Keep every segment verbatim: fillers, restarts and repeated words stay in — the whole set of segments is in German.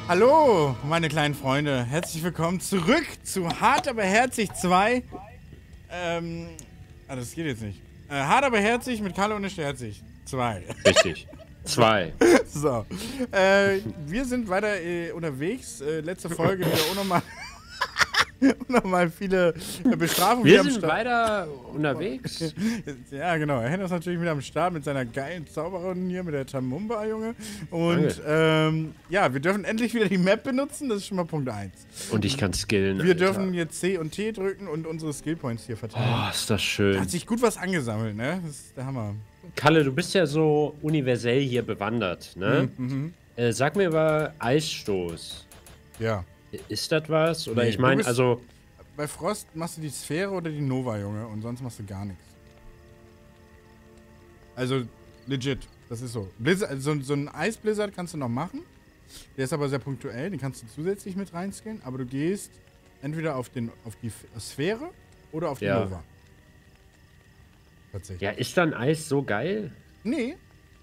Hallo, meine kleinen Freunde. Herzlich willkommen zurück zu Hart aber herzig zwei. Ähm, ah, das geht jetzt nicht. Äh, Hart aber herzig mit Kalle und nicht herzig. zwei. Richtig. Zwei. So. Äh, wir sind weiter äh, unterwegs. Äh, letzte Folge wieder unnormal. Nochmal viele äh, Bestrafungen. Wir sind weiter unterwegs. Ja, genau. Henno ist natürlich wieder am Start mit seiner geilen Zauberin hier, mit der Tamumba, Junge. Und ähm, ja, wir dürfen endlich wieder die Map benutzen. Das ist schon mal Punkt eins. Und ich kann skillen. Wir Alter. dürfen jetzt C und T drücken und unsere Skillpoints hier verteilen. Oh, ist das schön. Da hat sich gut was angesammelt, ne? Das ist der Hammer. Kalle, du bist ja so universell hier bewandert, ne? Mhm. Äh, sag mir über Eisstoß. Ja. Ist das was? Oder Nee, ich meine, du bist- also. Bei Frost machst du die Sphäre oder die Nova, Junge, und sonst machst du gar nichts. Also, legit. Das ist so. Blizzard, also so ein Eisblizzard kannst du noch machen. Der ist aber sehr punktuell, den kannst du zusätzlich mit reinskillen, aber du gehst entweder auf, den, auf die F- Sphäre oder auf die Ja. Nova. Tatsächlich. Ja, ist dann Eis so geil? Nee.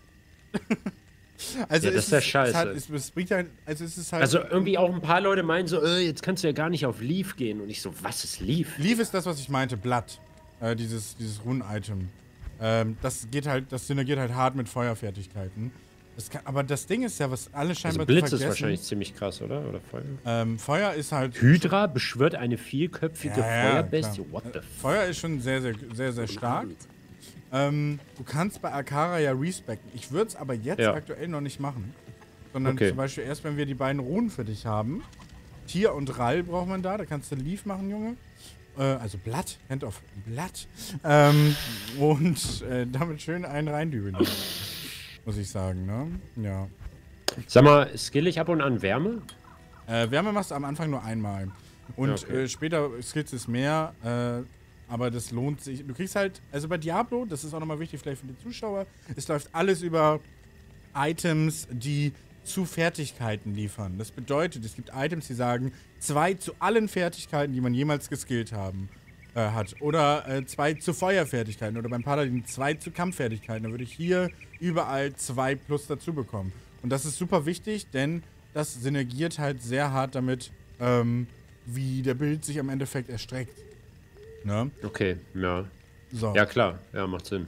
Also Ja, das es ist ja es scheiße. Hat, es, es bringt halt, also es ist halt. Also irgendwie auch ein paar Leute meinen so, äh, jetzt kannst du ja gar nicht auf Leaf gehen. Und ich so, was ist Leaf? Leaf ist das, was ich meinte, Blatt. Äh, dieses dieses Run-Item. Ähm, das geht halt, das synergiert halt hart mit Feuerfertigkeiten. Das kann, aber das Ding ist ja, was alle scheinbar Also Blitz zu ist vergessen. wahrscheinlich ziemlich krass, oder? Oder Feuer? Ähm, Feuer ist halt. Hydra beschwört eine vierköpfige Ja, ja, Feuerbestie. klar. What the Äh, f... Feuer ist schon sehr, sehr, sehr, sehr stark. Ähm, du kannst bei Akara ja respecken. Ich würde es aber jetzt Ja. aktuell noch nicht machen. Sondern Okay. zum Beispiel erst, wenn wir die beiden Runen für dich haben. Tier und Rall braucht man da. Da kannst du Leaf machen, Junge. Äh, also Blatt. Hand of Blatt. Ähm, und äh, damit schön einen reindübeln. Muss ich sagen, ne? Ja. Sag mal, skill ich ab und an Wärme? Äh, Wärme machst du am Anfang nur einmal. Und Ja, okay. äh, später skillst du es mehr. Äh, aber das lohnt sich. Du kriegst halt, also bei Diablo, das ist auch nochmal wichtig vielleicht für die Zuschauer, es läuft alles über Items, die zu Fertigkeiten liefern. Das bedeutet, es gibt Items, die sagen, zwei zu allen Fertigkeiten, die man jemals geskillt haben, äh, hat. Oder äh, zwei zu Feuerfertigkeiten. Oder beim Paladin zwei zu Kampffertigkeiten. Da würde ich hier überall zwei plus dazu bekommen. Und das ist super wichtig, denn das synergiert halt sehr hart damit, ähm, wie der Bild sich am Endeffekt erstreckt. Ne? Okay, ja. So. Ja, klar. Ja, macht Sinn.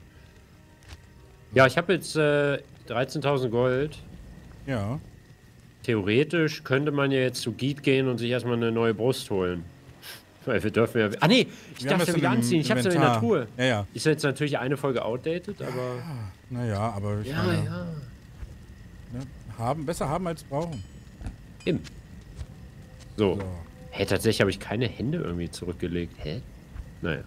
Ja, ich habe jetzt äh, dreizehntausend Gold. Ja. Theoretisch könnte man ja jetzt zu Geet gehen und sich erstmal eine neue Brust holen. Weil wir dürfen ja... Ah, nee! Ich Wir haben darf das ja wieder im anziehen. Ich hab's ja in der Inventar. Truhe. Ja, ja. Ist jetzt natürlich eine Folge outdated, aber... Naja, aber ich Ja, meine, ja. Ne? Haben, besser haben als brauchen. Eben. So. So. Hä, tatsächlich habe ich keine Hände irgendwie zurückgelegt. Hä? Naja.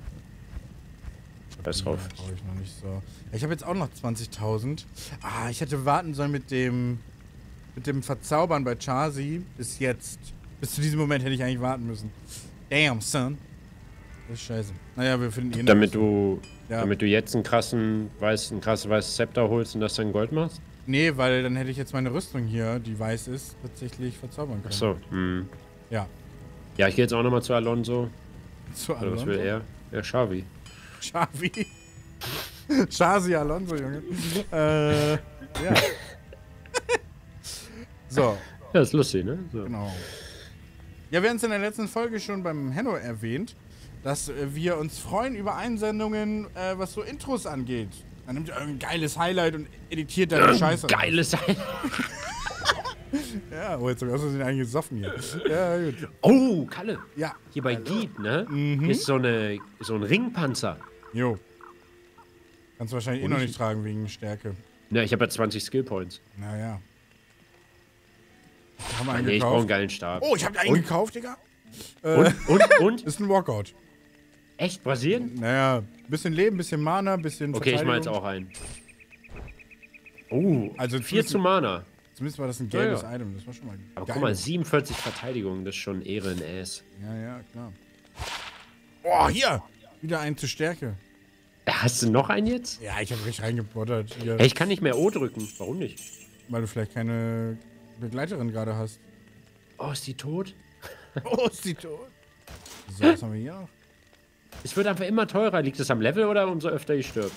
Scheiß drauf. Ja, brauche ich noch nicht so. Ich habe jetzt auch noch zwanzigtausend. Ah, ich hätte warten sollen mit dem mit dem Verzaubern bei Charsi bis jetzt. Bis zu diesem Moment hätte ich eigentlich warten müssen. Damn, son. Das ist scheiße. Naja, wir finden eh noch Damit so. du, Ja. damit du jetzt einen krassen, weiß, ein krasses weißes Zepter holst und das dann Gold machst? Nee, weil dann hätte ich jetzt meine Rüstung hier, die weiß ist, tatsächlich verzaubern können. Achso, hm. Ja. Ja, ich gehe jetzt auch nochmal zu Alonso. Zu Oder was Alonso. will er? Ja, Xavi. Xavi. Xavi Alonso, Junge. äh, ja. So, Ja, ist lustig, ne? So. genau. Ja, wir haben es in der letzten Folge schon beim Henno erwähnt, dass äh, wir uns freuen über Einsendungen, äh, was so Intros angeht. Dann nimmt er irgendein geiles Highlight und editiert da die Scheiße. raus. Geiles Sein. Ja, oh, jetzt hab ich aus Versehen eigentlich gesoffen hier. Ja, gut. Oh, Kalle. Ja, Hier bei Geet, ne? Mhm. Ist so, eine, so ein Ringpanzer. jo. Kannst du wahrscheinlich eh Und noch ich- nicht tragen wegen Stärke. Ja, ich habe ja zwanzig Skillpoints. Naja. Haben wir einen Nee, ich brauche einen gekauft? geilen Stab. Oh, ich hab einen Und? gekauft, Digga. Äh, Und, und, und? ist ein Walkout. Echt, Brasilien? Naja, bisschen Leben, bisschen Mana, bisschen Okay, ich mal jetzt Verteidigung. auch einen. Oh, Also vier zumindest- zu Mana. Zumindest war das ein gelbes Ja, ja. Item, das war schon mal Aber geil. guck mal, siebenundvierzig Verteidigung, das ist schon Ehre in Ass. Ja, ja, klar. Oh, hier! Wieder ein zu Stärke. Hast du noch einen jetzt? Ja, ich habe richtig reingebottert hier, Hey, ich kann nicht mehr O drücken. Warum nicht? weil du vielleicht keine Begleiterin gerade hast. Oh, ist die tot? Oh, ist die tot. So, was haben wir hier noch? Es wird einfach immer teurer. Liegt es am Level oder umso öfter ich stirb?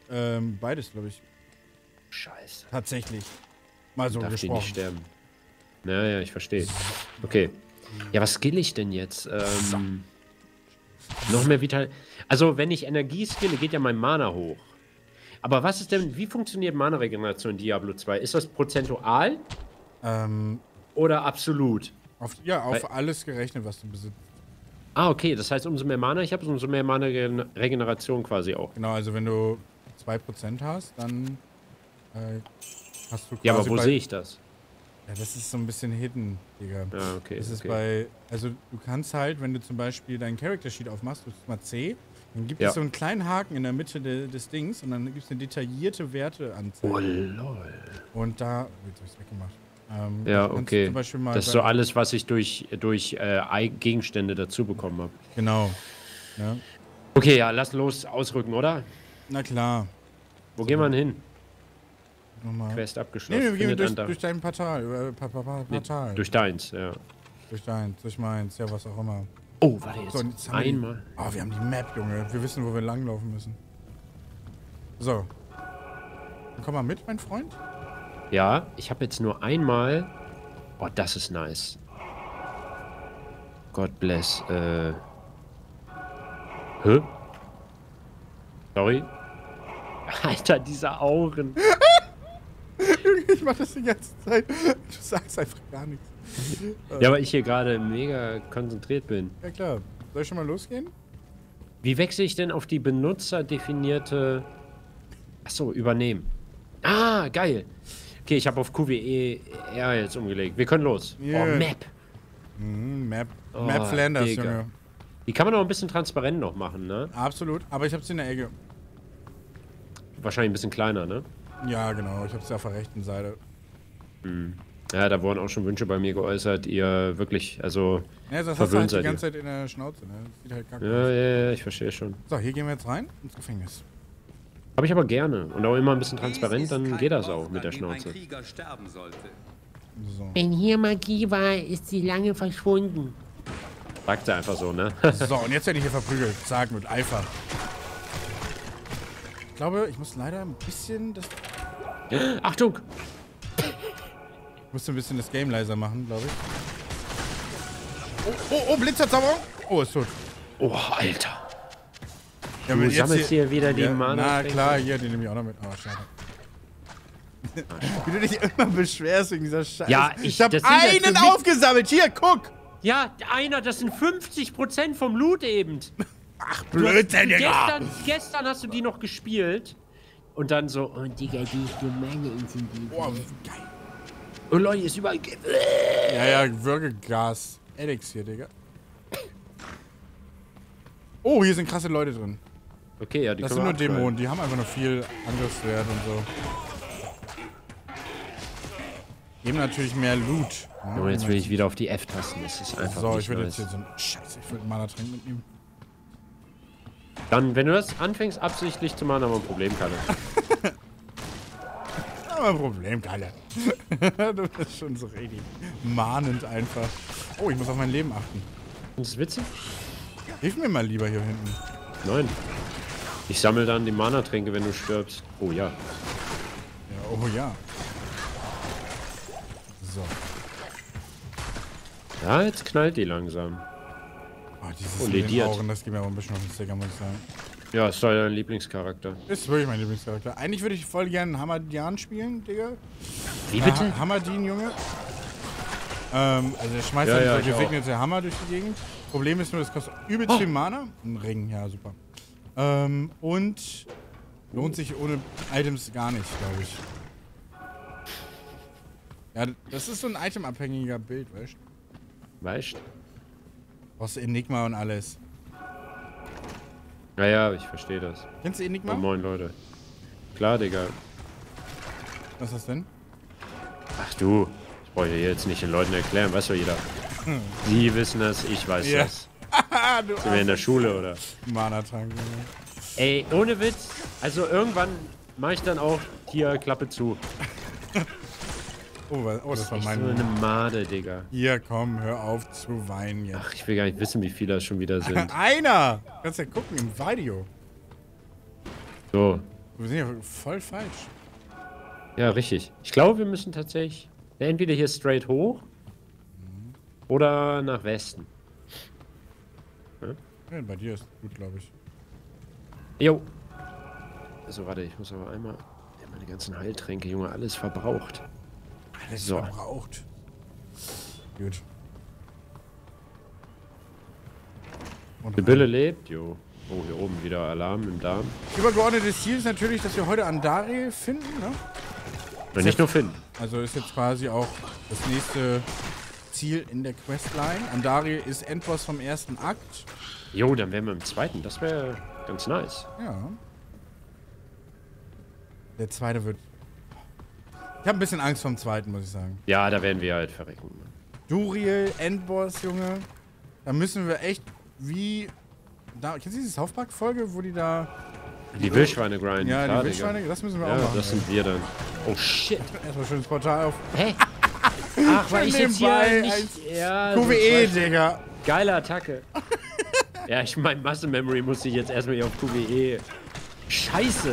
Ähm, beides, glaube ich. Scheiße. Tatsächlich. Mal so Darf die gesprochen. nicht sterben. Ja, ja, ich verstehe. Okay. Ja, was skill ich denn jetzt? Ähm, noch mehr Vital... Also, wenn ich Energie skille, geht ja mein Mana hoch. Aber was ist denn... Wie funktioniert Mana-Regeneration in Diablo zwei? Ist das prozentual Ähm, oder absolut? auf, ja, auf Weil- alles gerechnet, was du besitzt. Ah, okay. Das heißt, umso mehr Mana ich habe, umso mehr Mana-Regeneration quasi auch. Genau, also wenn du zwei Prozent hast, dann äh, hast du quasi Ja, aber wo bei, sehe ich das? Ja, das ist so ein bisschen hidden, Digga. Ja, okay. Das ist okay. bei, also du kannst halt, wenn du zum Beispiel deinen Character Sheet aufmachst, drückst mal C, dann gibt Ja. es so einen kleinen Haken in der Mitte de, des Dings und dann gibt es eine detaillierte Werteanzeige. Oh, lol. Und da, jetzt hab ich's weggemacht. Ähm, Ja, da kannst du okay. Zum Beispiel mal Das ist bei- so alles, was ich durch, durch äh, Ei- Gegenstände dazu bekommen habe. Genau. Ja. Okay, ja, lass los ausrücken, oder? Na klar. Wo gehen wir denn hin? Nochmal. Quest Nee, abgeschlossen. nee, wir gehen Findet durch, an da- durch dein Portal. Äh, pa, pa, pa, Nee, Portal. durch deins, ja. durch deins, durch meins, ja, was auch immer. Oh, warte jetzt. So, und jetzt haben wir die- Einmal. Oh, wir haben die Map, Junge. Wir wissen, wo wir langlaufen müssen. So. Dann komm mal mit, mein Freund. Ja, ich habe jetzt nur einmal. Oh, das ist nice. God bless. Äh. Hä? Sorry. Alter, diese Augen. Ich mach das die ganze Zeit. Du sagst einfach gar nichts. Ja, weil ich hier gerade mega konzentriert bin. Ja, klar. Soll ich schon mal losgehen? Wie wechsle ich denn auf die benutzerdefinierte... Achso, übernehmen. Ah, geil. Okay, ich habe auf Q W E R jetzt umgelegt. Wir können los. Yeah. Oh, Map. Mhm, Map. Oh, Map Flanders, Digga. Junge. Die kann man noch ein bisschen transparent noch machen, ne? Absolut. Aber ich hab's in der Ecke. Wahrscheinlich ein bisschen kleiner, ne? Ja, genau. Ich hab's ja auf der rechten Seite. Ja, da wurden auch schon Wünsche bei mir geäußert, ihr wirklich, also... Ja, das hast du Verwöhnt halt die seid ganze Zeit in der Schnauze, ne? Das sieht halt kacke Ja, aus. ja, ja, ich verstehe schon. So, hier gehen wir jetzt rein ins Gefängnis. Habe ich aber gerne. Und auch immer ein bisschen transparent, Dies ist dann kein geht das Ort, auch mit der an dem ein Schnauze. Krieger sterben sollte. So. Wenn hier Magie war, ist sie lange verschwunden. Sagt sie einfach so, ne? So, und jetzt werde ich hier verprügelt. Zack, mit Eifer. Ich glaube, ich muss leider ein bisschen das... Achtung! Ich musste ein bisschen das Game leiser machen, glaube ich. Oh, oh, oh, Blitzerzauberung! Oh, ist tot. Oh, Alter. Ja, Du aber jetzt sammelst hier wieder die ja, Mana. Na klar, hier, den nehme ich auch noch mit. Oh, schade. Wie du dich immer beschwerst wegen dieser Scheiße. Ja, ich- ich habe das sind ja einen für mich- aufgesammelt. Hier, guck! Ja, einer, das sind fünfzig Prozent vom Loot eben. Ach, Blödsinn, Digga! Gestern, gestern hast du die noch gespielt. Und dann so, Und Digga, die ist nur meine intensiv. Boah, geil. oh Leute, ist überall... Ja, ja, Würgegas. Elixier, Digga. Oh, hier sind krasse Leute drin. Okay, ja, die Das können sind wir nur abschneiden. Dämonen, die haben einfach nur viel Angriffswert und so. Geben natürlich mehr Loot. Ja, Und jetzt will ich wieder auf die F-Tasten. Das ist einfach So, nicht ich würde nice. jetzt hier so ein... Scheiße, ich würde einen Mana-Trank mitnehmen. Dann, wenn du das anfängst absichtlich zu machen, haben wir ein Problem, Kalle. Aber ein Problem, Kalle. Du bist schon so richtig mahnend einfach. Oh, ich muss auf mein Leben achten. Findest du das witzig? Hilf mir mal lieber hier hinten. Nein. Ich sammle dann die Mana-Tränke, wenn du stirbst. Oh ja. Ja, oh ja. So. Ja, jetzt knallt die langsam. Oh, dieses Oh, mit den lediert. Augen, das geht mir aber ein bisschen auf den Sticker, muss ich sagen. Ja, ist doch dein Lieblingscharakter. Ist wirklich mein Lieblingscharakter. Eigentlich würde ich voll gerne Hamadian spielen, Digga. Wie bitte? Ha Hamadin, Junge. Ähm, also der schmeißt Ja, dann ja, so ich auch. gesegnete Hammer durch die Gegend. Problem ist nur, das kostet übelst Oh. viel Mana. Ein Ring, ja, super. Ähm, und lohnt sich ohne Items gar nicht, glaube ich. Ja, das ist so ein itemabhängiger Bild, weißt du? Weißt? Brauchst du Enigma und alles. Ja, ja, ich verstehe das. Kennst du Enigma? Oh, moin, Leute. Klar, Digga. Was ist das denn? Ach du, das brauche ich jetzt nicht den Leuten erklären, weiß doch jeder. Sie wissen das, ich weiß Ja. das. Ah, du Sind wir in der Schule, oder? Mana-Trank, Junge. Ey, ohne Witz, also irgendwann mache ich dann auch hier Klappe zu. Oh, wa- oh, das war Echt mein... so eine Made, Digga. Hier, komm, hör auf zu weinen jetzt. Ach, ich will gar nicht wissen, wie viele das schon wieder sind. Einer! Kannst ja gucken im Video. So, Wir sind ja voll falsch. ja, richtig. Ich glaube, wir müssen tatsächlich entweder hier straight hoch Oder nach Westen. Ja, bei dir ist gut, glaube ich. Jo. Also warte, ich muss aber einmal... Ja, meine ganzen Heiltränke, Junge, alles verbraucht. Alles So. verbraucht. Gut. Und Die Bille lebt, jo. Oh, hier oben wieder Alarm im Darm. übergeordnetes Ziel ist natürlich, dass wir heute Andari finden, ne? Und nicht nur finden. Also ist jetzt quasi auch das nächste Ziel in der Questline. Andari ist Endboss vom ersten Akt. Jo, dann wären wir im zweiten. Das wäre ganz nice. Ja. Der zweite wird... Ich habe ein bisschen Angst vom zweiten, muss ich sagen. Ja, da werden wir halt verrecken. Duriel, Endboss, Junge. Da müssen wir echt wie... Da, kennst du diese South Park-Folge, wo die da... Die Wildschweine grinden. Ja, klar, die Wildschweine, Digga. das müssen wir Ja, auch machen. das sind wir dann. Oh, shit. Erstmal schönes Portal auf. Hä? Ach, weil ich jetzt hier Nebenbei nicht... als Ja, Q W E, so Digga. geile Attacke. Ja, ich mein Muscle Memory musste ich jetzt erstmal hier auf Q W E. Scheiße.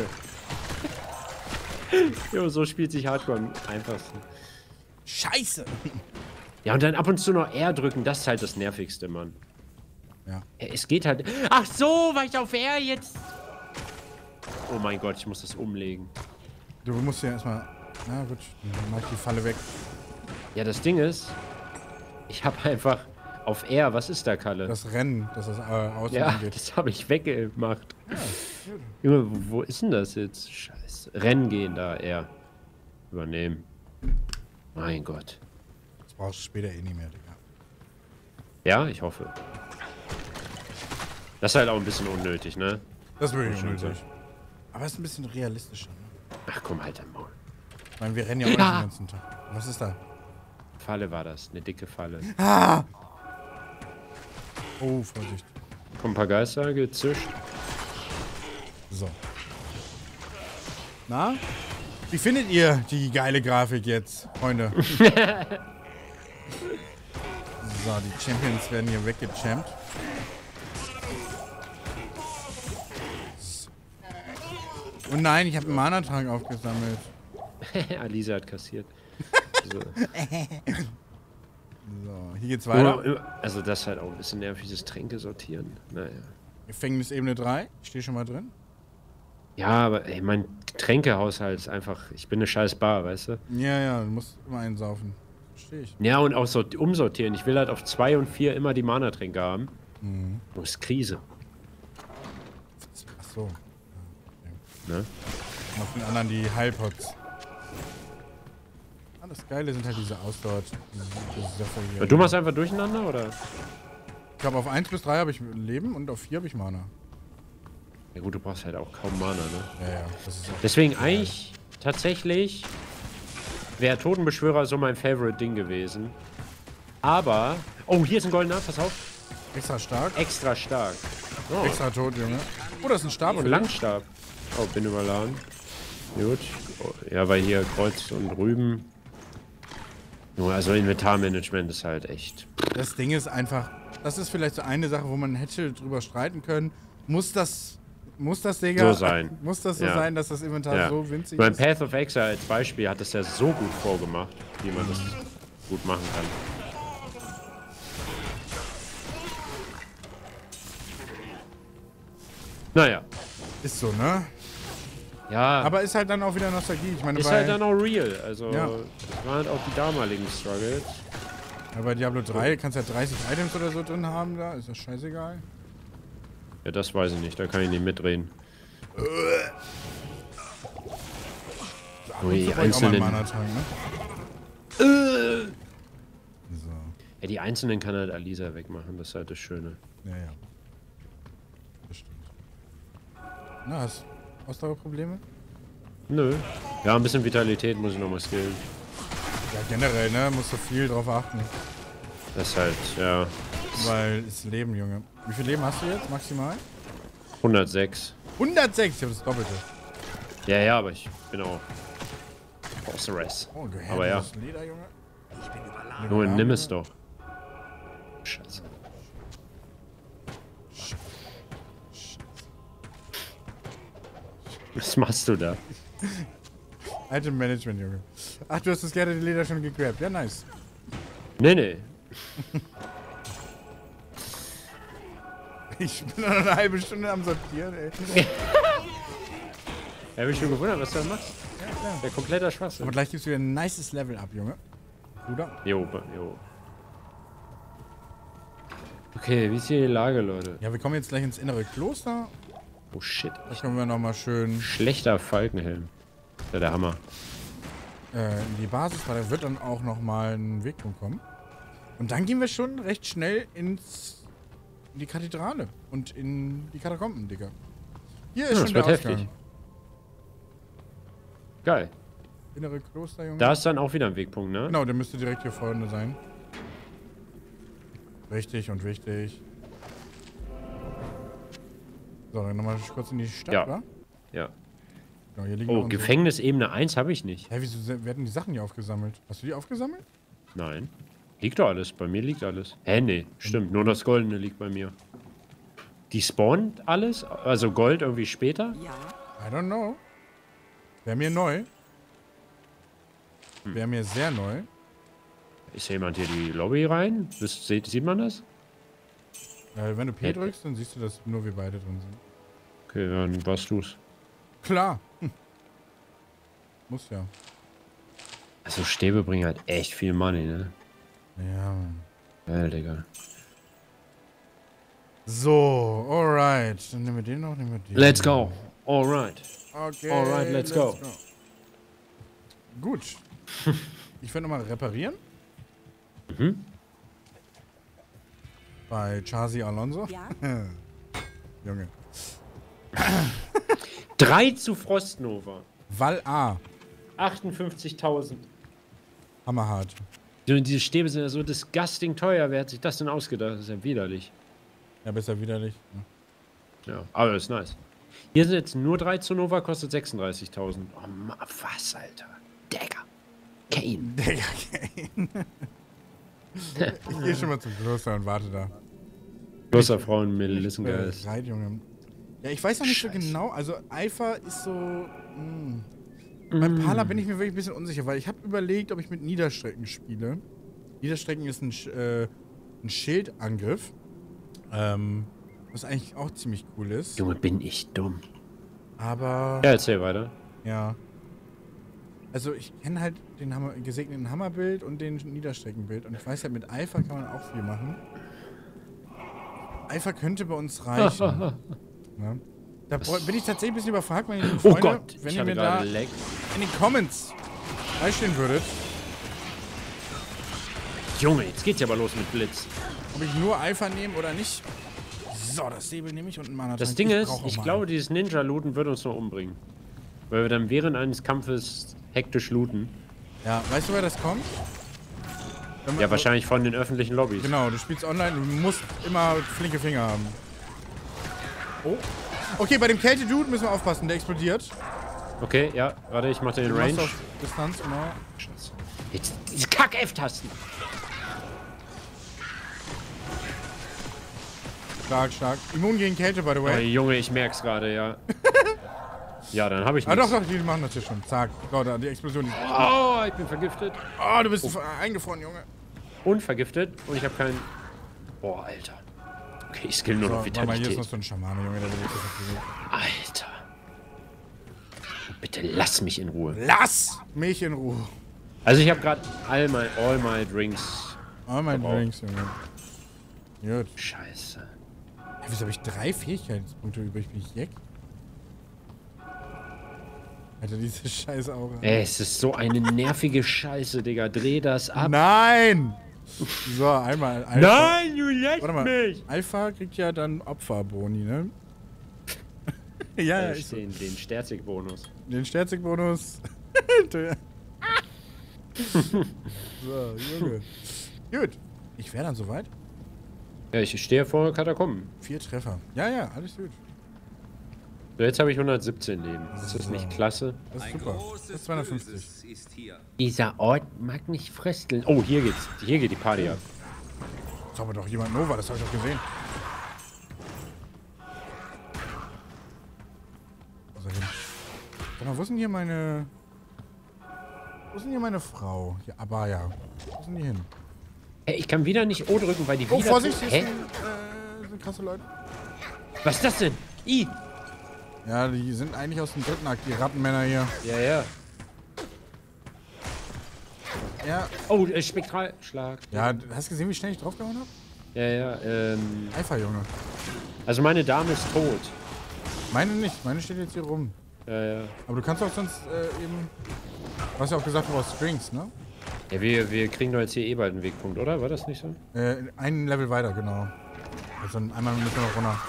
Jo, so spielt sich Hardcore am einfachsten. Scheiße. Ja, und dann ab und zu noch R drücken, das ist halt das Nervigste, Mann. Ja. Ja, es geht halt... Ach so, weil ich auf R jetzt... Oh mein Gott, ich muss das umlegen. Du musst ja erstmal... Na gut, dann mach ich die Falle weg. Ja, das Ding ist, ich habe einfach auf R, was ist da, Kalle? Das Rennen, dass das äh, außen Ja, geht. das habe ich weggemacht. Ja, gut. Junge, wo, wo ist denn das jetzt? Scheiße. Rennen gehen da, R. Übernehmen. Mein Gott. Das brauchst du später eh nicht mehr, Digga. Ja, ich hoffe. Das ist halt auch ein bisschen unnötig, ne? Das würde ich Schon unnötig. Aber es ist ein bisschen realistischer, ne? Ach komm, halt dein Maul. Ich meine, wir rennen ja auch nicht Ja. den ganzen Tag. Was ist da? Falle war das, eine dicke Falle. Ah! Oh, Vorsicht. Kommen ein paar Geister, gezischt. So. Na? Wie findet ihr die geile Grafik jetzt, Freunde? So, die Champions werden hier weggechampt. Oh nein, ich habe einen Mana-Trank aufgesammelt. Alisa hat kassiert. So. So, hier geht's weiter. Also das ist halt auch ein bisschen nervig, dieses Tränke sortieren. Naja. Gefängnis Ebene drei. Ich stehe schon mal drin. Ja, aber ey, mein Getränkehaushalt ist einfach... Ich bin eine scheiß Bar, weißt du? Ja, ja, du musst immer einsaufen. Verstehe ich. Ja, und auch so umsortieren. Ich will halt auf zwei und vier immer die Mana-Tränke haben. Mhm. Das ist Krise. Ach so. Ne? Und auf den anderen die Heilpots. Ah, das Geile sind halt diese Ausdauer. Diese, diese Sache hier. Und du machst einfach durcheinander, oder? Ich glaube, auf eins bis drei habe ich Leben und auf vier habe ich Mana. Ja gut, du brauchst halt auch kaum Mana, ne? Ja, ja. Das ist auch Deswegen eigentlich tatsächlich wäre Totenbeschwörer so mein Favorite-Ding gewesen. Aber... Oh, hier ist ein goldener, pass auf. extra stark. Extra stark. Oh, Extra tot, Junge. Oh, das ist ein Stab. und für dich. Langstab. Oh, bin überladen. Gut. Oh, ja, weil hier Kreuz und Rüben. Nur also Inventarmanagement ist halt echt... Das Ding ist einfach, das ist vielleicht so eine Sache, wo man hätte drüber streiten können. Muss das, muss das, Digga, So sein. muss das so Ja. sein, dass das Inventar Ja. so winzig Mein ist? Path of Exile als Beispiel hat das ja so gut vorgemacht, wie man das gut machen kann. Naja. Ist so, ne? Ja, Aber ist halt dann auch wieder Nostalgie. Ich meine, ist bei, halt dann auch real. Also, Ja. das waren halt auch die damaligen Struggles. ja, bei Diablo drei kannst du ja dreißig Items oder so drin haben, da ist das scheißegal. Ja, das weiß ich nicht, da kann ich nicht mitreden. Und die so brauch ich auch mal einen einzelnen- Mana-Trank, ne? So, Ja, die einzelnen kann halt Alisa wegmachen, das ist halt das Schöne. ja, ja. Das stimmt. Na, hast du Ausdauerprobleme? Nö. Ja, ein bisschen Vitalität muss ich nochmal skillen. Ja, generell, ne? Musst du viel drauf achten. Das ist halt, ja, Weil es Leben, Junge. Wie viel Leben hast du jetzt maximal? hundertsechs. hundertsechs, ich habe das Doppelte. Ja, ja, aber ich bin auch Sorceress. Oh, gehört Aber ja. das Leder, Junge. Nur nimm es doch. Scheiße. Was machst du da? Item Management, Junge. Ach, du hast das gerne Leder schon gegrabt. Ja, nice. Nee, nee. Ich bin noch eine halbe Stunde am Sortieren, ey. Ja, hab ich schon gewundert, was du da machst. Ja, klar. Der kompletter Schwachsinn. Aber gleich gibt's wieder ein nices Level ab, Junge. Bruder. Jo, jo. Okay, wie ist hier die Lage, Leute? Ja, wir kommen jetzt gleich ins innere Kloster. Oh shit. Da können wir nochmal schön Schlechter Falkenhelm. Das ist ja der Hammer. äh, in die Basis, weil da wird dann auch nochmal ein Wegpunkt kommen. Und dann gehen wir schon recht schnell ins in die Kathedrale und in die Katakomben, Digga. Hier ist Ja, schon das der wird Ausgang. heftig. Geil. Innere Kloster, Junge. Da ist dann auch wieder ein Wegpunkt, ne? Genau, der müsste direkt hier vorne sein. Richtig und wichtig. So, dann nochmal kurz in die Stadt, Ja. wa? Ja. Genau, hier liegen Oh, noch unsere- Gefängnisebene eins habe ich nicht. Hä, wieso se- werden die Sachen hier aufgesammelt? Hast du die aufgesammelt? Nein. Liegt doch alles. Bei mir liegt alles. Hä, nee. Stimmt. Nur das Goldene liegt bei mir. Die spawnt alles? Also Gold irgendwie später? I don't know. Wäre mir neu. Hm. Wäre mir sehr neu. Ist jemand hier die Lobby rein? Wisst, sieht, sieht man das? Äh, wenn du P Ja. drückst, dann siehst du, dass nur wir beide drin sind. Okay, dann warst du's. Klar. Hm. Muss ja. Also Stäbe bringen halt echt viel Money, ne? Ja, Mann. Geil, Digga. So, alright. Dann nehmen wir den noch, nehmen wir den. Let's go. Alright. Okay. Alright, let's go. Gut. Ich werde nochmal reparieren. Mhm. Bei Chazi Alonso. Ja? Junge. drei zu Frostnova. Val A. achtundfünfzigtausend. Hammerhart. Und diese Stäbe sind ja so disgusting teuer. Wer hat sich das denn ausgedacht? Das ist ja widerlich. Ja, besser widerlich. Ja, aber das ist nice. Hier sind jetzt nur drei zu Nova, kostet sechsunddreißigtausend. Oh, ma- was, Alter? Digga. Kane. Digga, Kane. Ich gehe schon mal zum Kloster und warte da. Großer Frauenmädel, ist ein Äh, geiles. Reit, Junge. Ja, ich weiß noch nicht so Scheiße. genau. Also, Eifer ist so. Mh. Beim Pala bin ich mir wirklich ein bisschen unsicher, weil ich habe überlegt, ob ich mit Niederstrecken spiele. Niederstrecken ist ein, Sch- äh, ein Schildangriff. Ähm, was eigentlich auch ziemlich cool ist. Junge, bin ich dumm. Aber. Ja, erzähl weiter. Ja. Also ich kenne halt den Hammer, gesegneten Hammerbild und den Niederstreckenbild. Und ich weiß halt, mit Eifer kann man auch viel machen. Eifer könnte bei uns reichen. Ne? Da bräu- bin ich tatsächlich ein bisschen überfragt, meine lieben Oh Freunde, Gott, wenn ich ihr hatte mir da gerade Lag. in den Comments beistehen würdet, Junge, jetzt geht's ja aber los mit Blitz. ob ich nur Eifer nehme oder nicht. So, das Säbel nehme ich und ein Mana. Das Ding ist, ich glaube, dieses Ninja-Looten wird uns noch umbringen. Weil wir dann während eines Kampfes hektisch looten. Ja, weißt du, wer das kommt? Wenn man- Ja, wahrscheinlich von den öffentlichen Lobbys. Genau, du spielst online, du musst immer flinke Finger haben. Oh. Okay, bei dem Kälte-Dude müssen wir aufpassen, der explodiert. Okay, ja, warte, ich mach den Du machst Range. auf Distanz, genau. Scheiße. Jetzt diese Kack-F-Tasten. Stark, stark. Immun gegen Kälte, by the Oh, way. Junge, ich merk's gerade, ja. Ja, dann habe ich Ah, nichts. doch, doch, die machen das hier schon. Zack. So, da, die Explosion. Die Oh, ich bin vergiftet. oh, du bist eingefroren, Junge. Und vergiftet. Und ich habe keinen... Boah, Alter. Okay, ich skill nur So, noch warte mal, hier ist noch Vitalität. so ein Schamane, Junge, der will jetzt verfehlt. Alter. Bitte lass mich in Ruhe. Lass mich in Ruhe. Also ich habe gerade all my, all my drinks. Oh, mein Verbraucht. Drinks, Junge. Gut. Scheiße. Ja, wieso habe ich drei Fähigkeitspunkte übrig? Bin ich Jack? Alter, diese scheiße Aura. Ey, es ist so eine nervige Scheiße, Digga. Dreh das ab. Nein! So, einmal. Alpha. Nein, du lässt Warte mal. mich! Alpha kriegt ja dann Opferboni, ne? ja, ja, Ja, ich so. den, den Sterzig-Bonus. Den Sterzig-Bonus. so, Junge. Gut. Ich wäre dann soweit. Ja, ich stehe vor Katakomben. Vier Treffer. Ja, ja, alles gut. So, jetzt habe ich hundertsiebzehn Leben. Ist das So. nicht klasse? Das ist Ein super. Das großes ist zweihundertfünfzig. Böses ist hier. Dieser Ort mag nicht frösteln. Oh, hier geht's. Hier geht die Party ab. Das aber doch jemand Nova, das habe ich doch gesehen. Also hin. Sag mal, wo ist denn hier meine... Wo ist denn hier meine Frau? Hier, Abaya. Wo ist denn die hin? Hey, ich kann wieder nicht O drücken, weil die Oh, wieder... Vorsicht, hier Hä? sind, äh, sind krasse Leute. Was ist das denn? I! Ja, die sind eigentlich aus dem dritten Akt, die Rattenmänner hier. Ja, ja. Ja. Oh, äh, Spektralschlag. Ja, hast du gesehen, wie schnell ich draufgehauen habe? Ja, ja, ähm... Eifer, Junge. Also meine Dame ist tot. Meine nicht, meine steht jetzt hier rum. Ja, ja. Aber du kannst auch sonst äh, eben... Du hast ja auch gesagt, du brauchst Strings, ne? Ja, wir, wir kriegen doch jetzt hier eh bald einen Wegpunkt, oder? War das nicht so? Äh, ein Level weiter, genau. Also einmal müssen wir noch runter.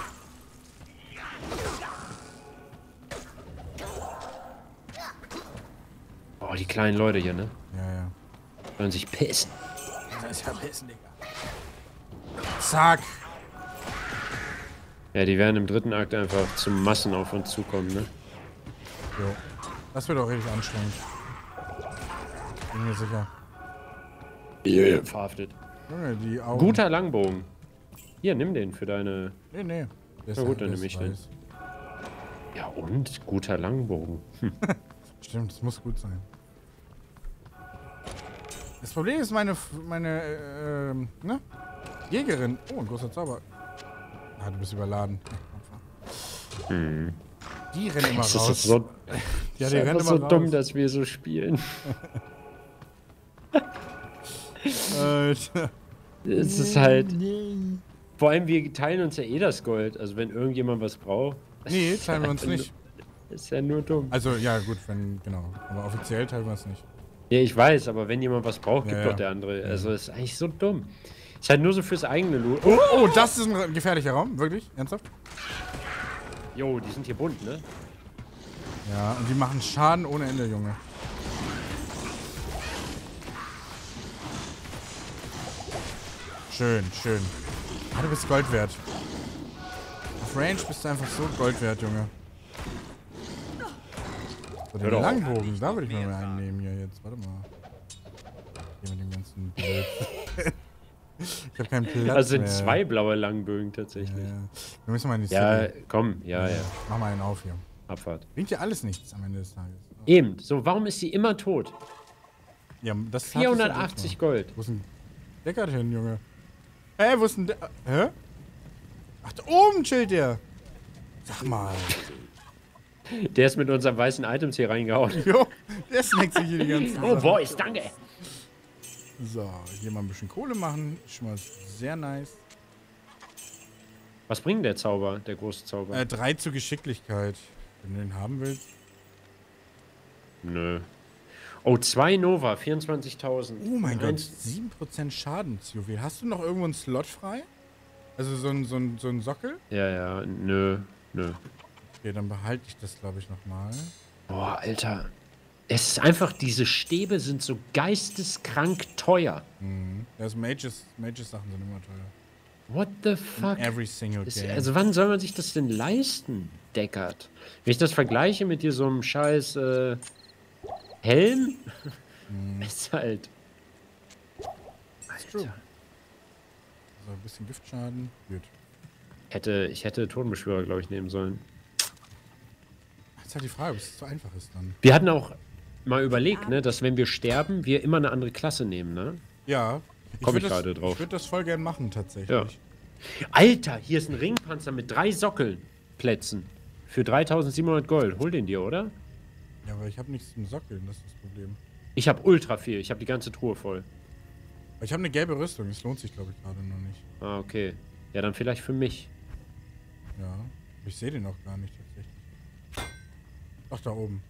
Oh, die kleinen Leute hier, ne? Ja, ja. Sollen sich pissen. Das ist verpissen, Digga. Zack. Ja, die werden im dritten Akt einfach zum Massen auf uns zukommen, ne? Jo. Das wird auch richtig anstrengend. Bin mir sicher. Yeah. Verhaftet. Junge, die Augen. Guter Langbogen. Hier, nimm den für deine... Nee, nee. Der ist Na gut, ja- dann der nehme ist ich den. weiß. Ja und? Guter Langbogen. Hm. Stimmt, das muss gut sein. Das Problem ist meine, F- meine, äh, ähm, ne? Jägerin. Oh, ein großer Zauber. Ah, du bist überladen. Hm. Die rennen immer Das ist raus. so, Ja, das ist die rennen einfach immer so raus. dumm, dass wir so spielen. Alter. Es ist halt... Vor allem, wir teilen uns ja eh das Gold. Also wenn irgendjemand was braucht... Nee, teilen wir uns nicht. Ist ja nur dumm. Also, ja, gut, wenn, genau. Aber offiziell teilen wir es nicht. Ja, ich weiß, aber wenn jemand was braucht, gibt Ja, doch ja. der andere. Also ist eigentlich so dumm. Ist halt nur so fürs eigene Loot. Oh, oh, das ist ein gefährlicher Raum. Wirklich? Ernsthaft? Jo, die sind hier bunt, ne? Ja, und die machen Schaden ohne Ende, Junge. Schön, schön. Ah, du bist Gold wert. Auf Range bist du einfach so Gold wert, Junge. So, den Hör doch auf. Langbogen, da würde ich mal einen nehmen hier jetzt. Warte mal. Hier mit dem ganzen Blöd. Ich habe keinen Platz Also sind mehr. zwei blaue Langbögen Ja, tatsächlich. ja. Wir müssen mal in die Ja, City. komm, ja, ja. Mach mal einen auf hier. Abfahrt. Bringt dir alles nichts am Ende des Tages. Eben, so, warum ist sie immer tot? Ja, das vierhundertachtzig Gold. Wo ist denn Deckard hin, Junge? Hä, wo ist denn der? Hä? Ach, da oben chillt der. Sag mal. Der ist mit unseren weißen Items hier reingehauen. Jo, der snackt sich hier die ganze Zeit. Oh, Boys, danke. So, hier mal ein bisschen Kohle machen. Schon mal sehr nice. Was bringt der Zauber, der große Zauber? Äh, drei zur Geschicklichkeit. Wenn du den haben willst. Nö. Oh, zwei Nova, vierundzwanzigtausend. Oh mein Gott, Eins- sieben Prozent Schadensjuwel. Hast du noch irgendwo einen Slot frei? Also so ein, so ein, so ein Sockel? Ja, ja, nö, nö. Okay, dann behalte ich das, glaube ich, nochmal. Boah, Alter. Es ist einfach, diese Stäbe sind so geisteskrank teuer. Mhm. Das Mages, Mages-Sachen sind immer teuer. What the fuck? Every single Das, game. also wann soll man sich das denn leisten, Deckard? Wenn ich das vergleiche mit dir so einem scheiß äh, Helm, Mhm. ist halt... True. So, ein bisschen Giftschaden. Gut. Hätte, ich hätte Totenbeschwörer, glaube ich, nehmen sollen. Jetzt halt die Frage, ob es so einfach ist dann. Wir hatten auch mal überlegt, ne, dass wenn wir sterben, wir immer eine andere Klasse nehmen, ne? Ja. Komm würd ich das- gerade drauf. Ich würde das voll gern machen, tatsächlich. Ja. Alter, hier ist ein Ringpanzer mit drei Sockelplätzen. Für dreitausendsiebenhundert Gold. Hol den dir, oder? Ja, aber ich habe nichts zum Sockeln, das ist das Problem. Ich habe ultra viel. Ich habe die ganze Truhe voll. Aber ich habe eine gelbe Rüstung, das lohnt sich, glaube ich, gerade noch nicht. Ah, okay. Ja, dann vielleicht für mich. Ja. Aber ich sehe den auch gar nicht, tatsächlich. Ach, da oben.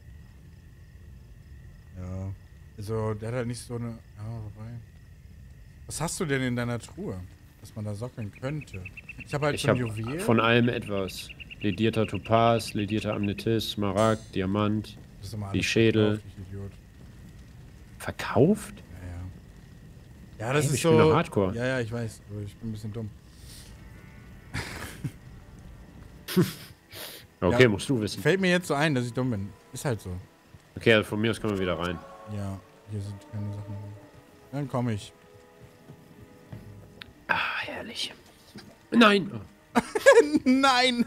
Ja. Also, der hat halt nicht so eine... Ja, wobei... Was hast du denn in deiner Truhe, dass man da sockeln könnte? Ich habe halt Ich so ein habe Juwel. von allem etwas. Ledierter Topaz, ledierter Amethyst, Smaragd, Diamant. Das ist immer die alles Schädel. verkauft, ich Idiot. Verkauft? Ja, ja. Ja, das Ey, ist ich so... bin doch Hardcore. Ja, ja, ich weiß, aber ich bin ein bisschen dumm. Okay, Ja. musst du wissen. Fällt mir jetzt so ein, dass ich dumm bin. Ist halt so. Okay, also von mir aus können wir wieder rein. Ja, hier sind keine Sachen. Dann komme ich. Ah, herrlich. Nein! Nein!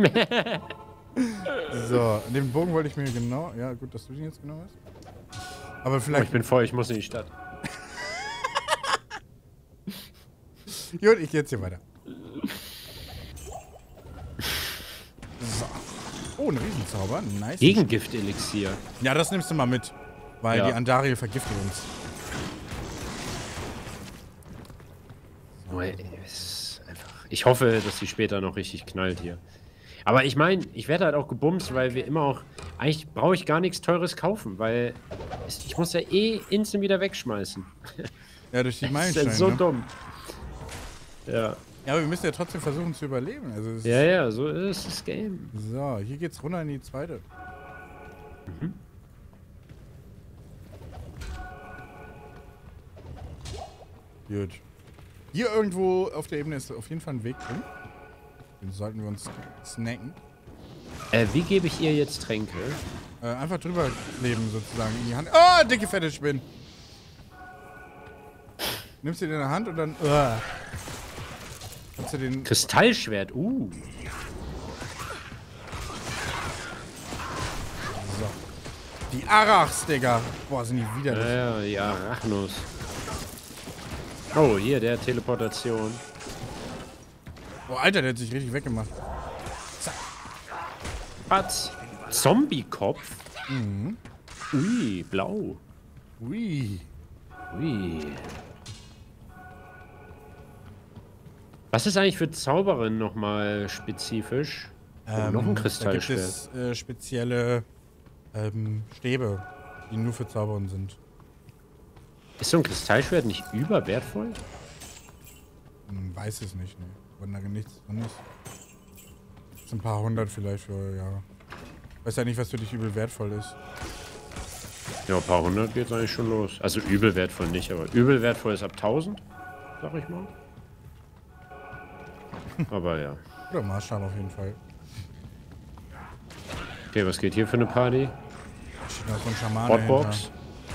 So, den Bogen wollte ich mir genau... Ja, gut, dass du den jetzt genau hast. Aber Oh, vielleicht... ich bin voll, ich muss in die Stadt. Gut, ich geh jetzt hier weiter. So. Oh, ein Riesenzauber. Nice. Gegengift-Elixier. Ja, das nimmst du mal mit. Weil Ja. die Andariel vergiftet uns. Oh, ey, es ist einfach. Ich hoffe, dass sie später noch richtig knallt hier. Aber ich meine, ich werde halt auch gebumst, weil wir immer auch. Eigentlich brauche ich gar nichts Teures kaufen, weil es, ich muss ja eh instant wieder wegschmeißen. Ja, durch die Das ist Meilensteine. ja so ne? dumm. Ja. Ja, aber wir müssen ja trotzdem versuchen zu überleben. Also es Ja, ja, so ist das Game. So, hier geht's runter in die zweite. Mhm. Gut. Hier irgendwo auf der Ebene ist auf jeden Fall ein Weg drin. Den sollten wir uns snacken. Äh, wie gebe ich ihr jetzt Tränke? Äh, einfach drüber kleben sozusagen in die Hand. Oh, dicke fette Spinnen. Nimmst du den in der Hand und dann... Uh, kannst du den... Kristallschwert, uh. So. Die Arachs, Digga. Boah, sind die widerlich. Ja, ja, die Arachnos. Oh, hier, der Teleportation. Boah, Alter, der hat sich richtig weggemacht. Was? Zombie-Kopf? Mhm. Ui, blau. Ui. Ui. Was ist eigentlich für Zauberin nochmal spezifisch? Oh, noch ein Da gibt Kristallschwert. es äh, spezielle ähm, Stäbe, die nur für Zauberin sind. Ist so ein Kristallschwert nicht überwertvoll? Hm, weiß es nicht, ne. Wenn da nichts drin ist. Das sind ein paar hundert vielleicht für, ja. Weiß ja nicht, was für dich übel wertvoll ist. Ja, ein paar hundert geht's eigentlich schon los. Also übel wertvoll nicht, aber übel wertvoll ist ab tausend, sag ich mal. Aber ja. Oder Maßstab auf jeden Fall. Okay, was geht hier für eine Party? Steht noch so ein Schamane Hotbox. hinter.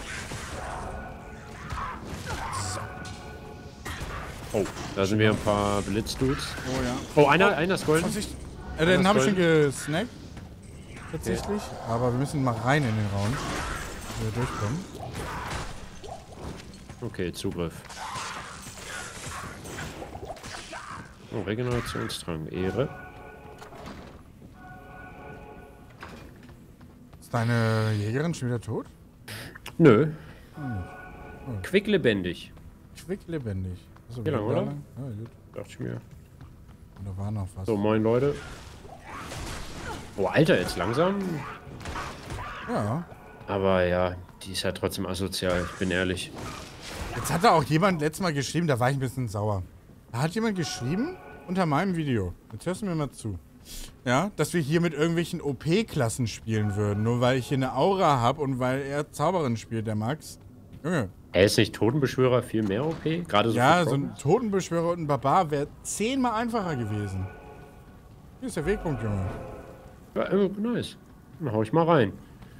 Oh, da sind wir ein paar Blitzdudes. Oh ja. Oh, einer, einer ist golden. Vorsicht. Äh, den ist habe ich schon golden. gesnackt. Tatsächlich. Aber wir müssen mal rein in den Raum. Dass wir durchkommen. Okay, Zugriff. Oh, Regenerationstrank. Ehre. Ist deine Jägerin schon wieder tot? Nö. Quicklebendig. Quicklebendig. Achso, Genau, wieder oder? da lang? Ja, gut. Dachte ich mir. Da war noch was. So, moin Leute. Oh, Alter, jetzt langsam. Ja. Aber ja, die ist halt trotzdem asozial, ich bin ehrlich. Jetzt hat da auch jemand letztes Mal geschrieben, da war ich ein bisschen sauer. Da hat jemand geschrieben, unter meinem Video, jetzt hörst du mir mal zu, ja, dass wir hier mit irgendwelchen O P-Klassen spielen würden, nur weil ich hier eine Aura habe und weil er Zauberin spielt, der Max. Junge. Er ist nicht Totenbeschwörer viel mehr O P? Gerade so Ja, für so ein Progress? Totenbeschwörer und ein Barbar wäre zehnmal einfacher gewesen. Hier ist der Wegpunkt, Junge. Ja, äh, nice. Dann hau ich mal rein.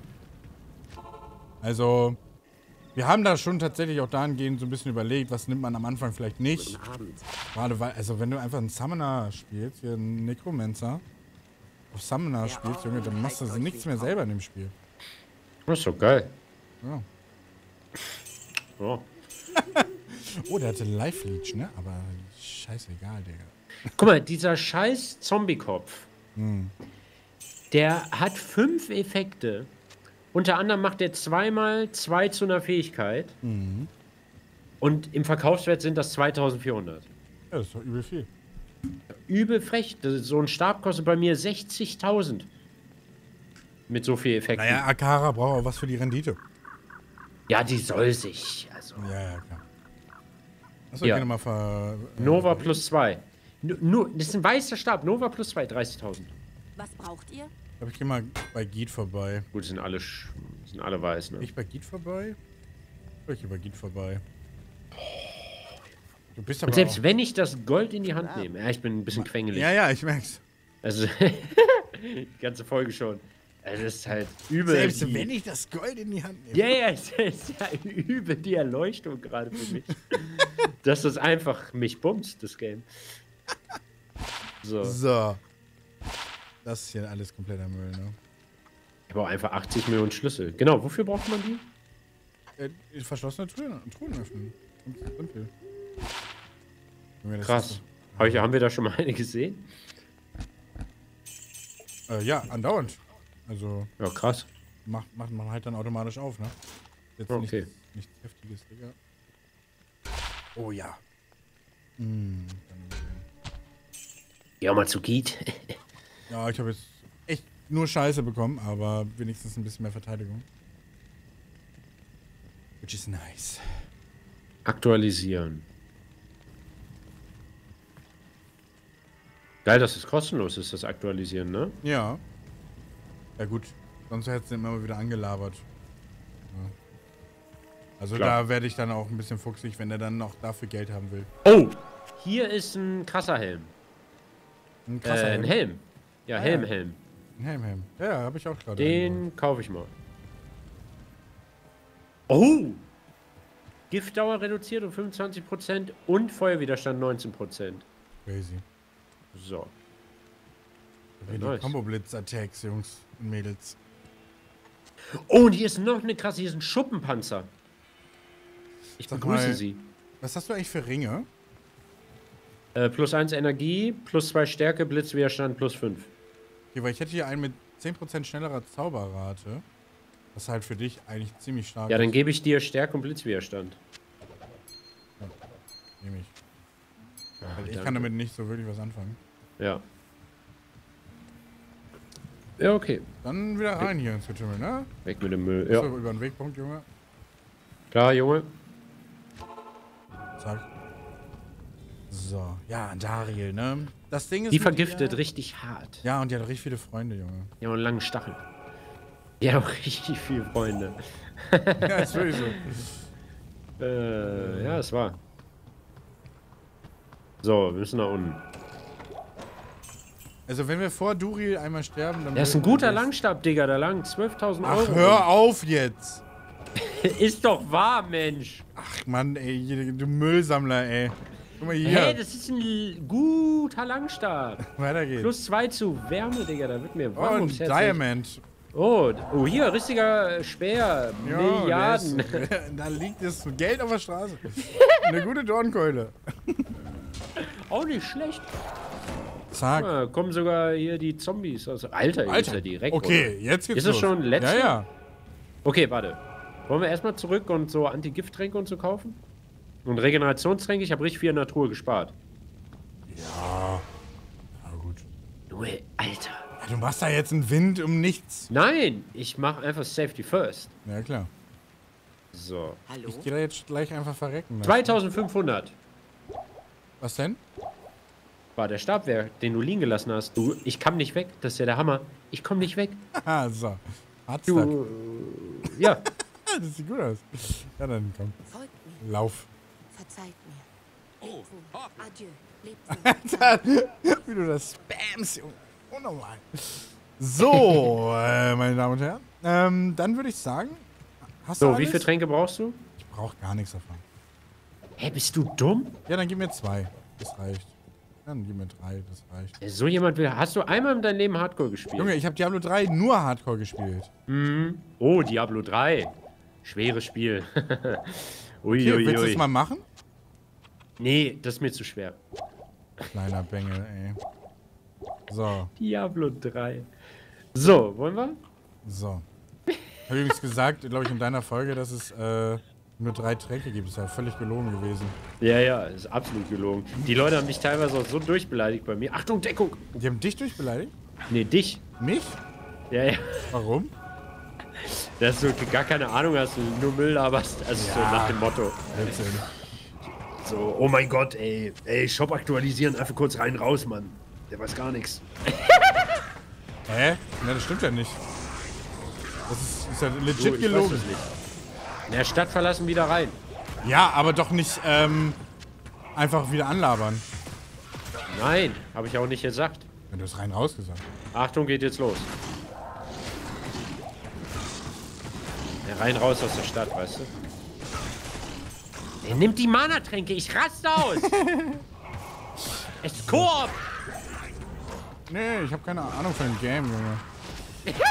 Also, wir haben da schon tatsächlich auch dahingehend so ein bisschen überlegt, was nimmt man am Anfang vielleicht nicht. Gerade weil, also wenn du einfach einen Summoner spielst, hier einen Necromancer, auf Summoner spielst, Junge, dann machst du also nichts mehr selber in dem Spiel. Das ist doch geil. Ja. Oh. Oh, der hatte Life-Leech, ne? Aber scheißegal, Digga. Guck mal, dieser scheiß Zombie-Kopf, Hm. der hat fünf Effekte. Unter anderem macht er zweimal zwei zu einer Fähigkeit. Mhm. Und im Verkaufswert sind das zweitausendvierhundert. Ja, das ist doch übel viel. Übel frech. Das ist, so ein Stab kostet bei mir sechzigtausend. Mit so viel Effekten. Naja, Akara braucht auch was für die Rendite. Ja, die soll sich. Also. Ja, ja, klar. Achso, Ja. gerne mal ver... äh, Nova plus zwei. Nur, das ist ein weißer Stab. Nova plus zwei, dreißigtausend. Was braucht ihr? Ich glaube, ich gehe mal bei Geet vorbei. Gut, sind alle, sch- sind alle weiß, ne? Ich bei Geet vorbei? Ich gehe bei Geet vorbei. Du bist aber Und selbst auch, wenn ich das Gold in die Hand nehme, ja, ich bin ein bisschen quengelig. Ja, ja, ich merk's. Also, die ganze Folge schon. Also, das ist halt übel. Selbst die, wenn ich das Gold in die Hand nehme. Ja, ja, es ist ja übel die Erleuchtung gerade für mich. Dass das einfach mich bumst, das Game. So. So. Das ist hier alles kompletter Müll, ne? Ich brauche einfach achtzig Millionen Schlüssel. Genau, wofür braucht man die? Äh, verschlossene Truhen, Truhen öffnen. Und so viel. Junge, das Krass. ist Hab ich, haben wir da schon mal eine gesehen? so- Äh, ja, andauernd. Also Ja, krass. macht, macht man halt dann automatisch auf, ne? Jetzt Okay. nichts, nichts Heftiges, Digga. Oh ja. Hm, dann, Ja, mal zu Giet. ja, ich habe jetzt echt nur Scheiße bekommen, aber wenigstens ein bisschen mehr Verteidigung. Which is nice. Aktualisieren. Geil, dass es kostenlos ist, das Aktualisieren, ne? Ja. Ja gut, sonst hätte es immer mal wieder angelabert. Ja. Also Klar. da werde ich dann auch ein bisschen fuchsig, wenn er dann noch dafür Geld haben will. Oh! Hier ist ein krasser Helm. Ein Äh, krasser ein Helm. Helm. Ja, Ah, Helm, ja. Helm. Ein Helm, Helm. Ja, habe ich auch gerade. einen. Den kaufe ich mal. Oh! Giftdauer reduziert um fünfundzwanzig Prozent und Feuerwiderstand neunzehn Prozent. Crazy. So. Wie die nice. Combo-Blitz-Attacks, Jungs und Mädels. Oh, und hier ist noch eine krasse, hier ist ein Schuppenpanzer. Ich Sag begrüße mal. Sie. Was hast du eigentlich für Ringe? Äh, plus eins Energie, plus zwei Stärke, Blitzwiderstand, plus fünf. Okay, weil ich hätte hier einen mit zehn Prozent schnellerer Zauberrate. Was halt für dich eigentlich ziemlich stark Ja, dann ist. gebe ich dir Stärke und Blitzwiderstand. Nehme ich. Weil ich danke. kann damit nicht so wirklich was anfangen. Ja. Ja, okay. Dann wieder rein hier ins Getümmel, ne? Weg mit dem Müll. Ja. Ja. So, über den Wegpunkt, Junge. Klar, Junge. Zack. So, ja, Dariel, ne? Das Ding ist. Die mit vergiftet ihr- richtig hart. Ja, und die hat richtig viele Freunde, Junge. Die haben einen langen Stachel. Die hat auch richtig viele Freunde. Ja, ist wirklich so. Äh, ja, es war. So, wir müssen nach unten. Also, wenn wir vor Duriel einmal sterben, dann. Der ist ein würden guter wir das- Langstab, Digga, da lang zwölftausend Euro. Ach, hör auf jetzt! Ist doch wahr, Mensch. Ach, Mann, ey, hier, du Müllsammler, ey. Guck mal hier. Hey, das ist ein l- guter Langstab. Weiter geht's. Plus zwei zu Wärme, Digga, da wird mir Oh, warm ein ums Herz. Diamond. Oh, oh, hier, richtiger Speer. Ja, Milliarden. der Ist, da liegt das Geld auf der Straße. Eine gute Dornkeule. Auch nicht schlecht. Zack. Ah, kommen sogar hier die Zombies. Also, Alter, hier ist ja direkt. Okay, jetzt geht's Ist es los. schon letzte? Ja, ja. Okay, warte. Wollen wir erstmal zurück und so Anti-Gift-Tränke und so kaufen? Und Regenerationstränke? Ich habe richtig viel in der Truhe gespart. Ja. Na gut. Nur, Alter. Ja, du machst da jetzt einen Wind um nichts. Nein, ich mache einfach Safety First. Ja, klar. So. Hallo? Ich gehe da jetzt gleich einfach verrecken. Ne? zweitausendfünfhundert Was denn? war der Stabwerk, den du liegen gelassen hast. Du, ich kam nicht weg. Das ist ja der Hammer. Ich komme nicht weg. Ah, so. Hat's das. Du, ja. Das sieht gut aus. Ja, dann komm. Folgt mir, Lauf. verzeiht mir. Lebt wohl. Adieu. Lebt wohl. Wie du das spamst, Junge. Unnormal. So, äh, meine Damen und Herren. Ähm, dann würde ich sagen, hast du So, alles? wie viele Tränke brauchst du? Ich brauche gar nichts davon. Hä, bist du dumm? Ja, dann gib mir zwei. Das reicht. Dann gib mir drei, das reicht. So jemand will. Hast du einmal in deinem Leben Hardcore gespielt? Junge, ich habe Diablo drei nur Hardcore gespielt. Mhm. Oh, Diablo drei. Schweres Spiel. ui, Okay, ui, willst du ui. das mal machen? Nee, das ist mir zu schwer. Kleiner Bengel, ey. So, Diablo drei. So, wollen wir? so. Ich habe übrigens gesagt, glaube ich, in deiner Folge, dass es äh, nur drei Tränke gibt. Ist ja völlig gelogen gewesen. Ja, ja, ist absolut gelogen. Die Leute haben mich teilweise auch so durchbeleidigt bei mir. Achtung, Deckung! Die haben dich durchbeleidigt? Nee, dich. Mich? Ja, ja. Warum? Dass du gar keine Ahnung hast, du nur Müll laberst. Also so Ja. nach dem Motto. Erzähl. So, oh mein Gott, ey. Ey, Shop aktualisieren, einfach kurz rein, raus, Mann. Der weiß gar nichts. Hä? Na, das stimmt ja nicht. Das ist, ist ja So, legit ich weiß gelogen. das nicht. In der Stadt verlassen, wieder rein. Ja, aber doch nicht ähm, einfach wieder anlabern. Nein, habe ich auch nicht gesagt. Wenn du es rein raus gesagt. Achtung, geht jetzt los. Ja, rein raus aus der Stadt, weißt du? Er nimmt die Mana-Tränke, ich raste aus! Es ist Koop! Nee, ich habe keine Ahnung von dem Game, Junge.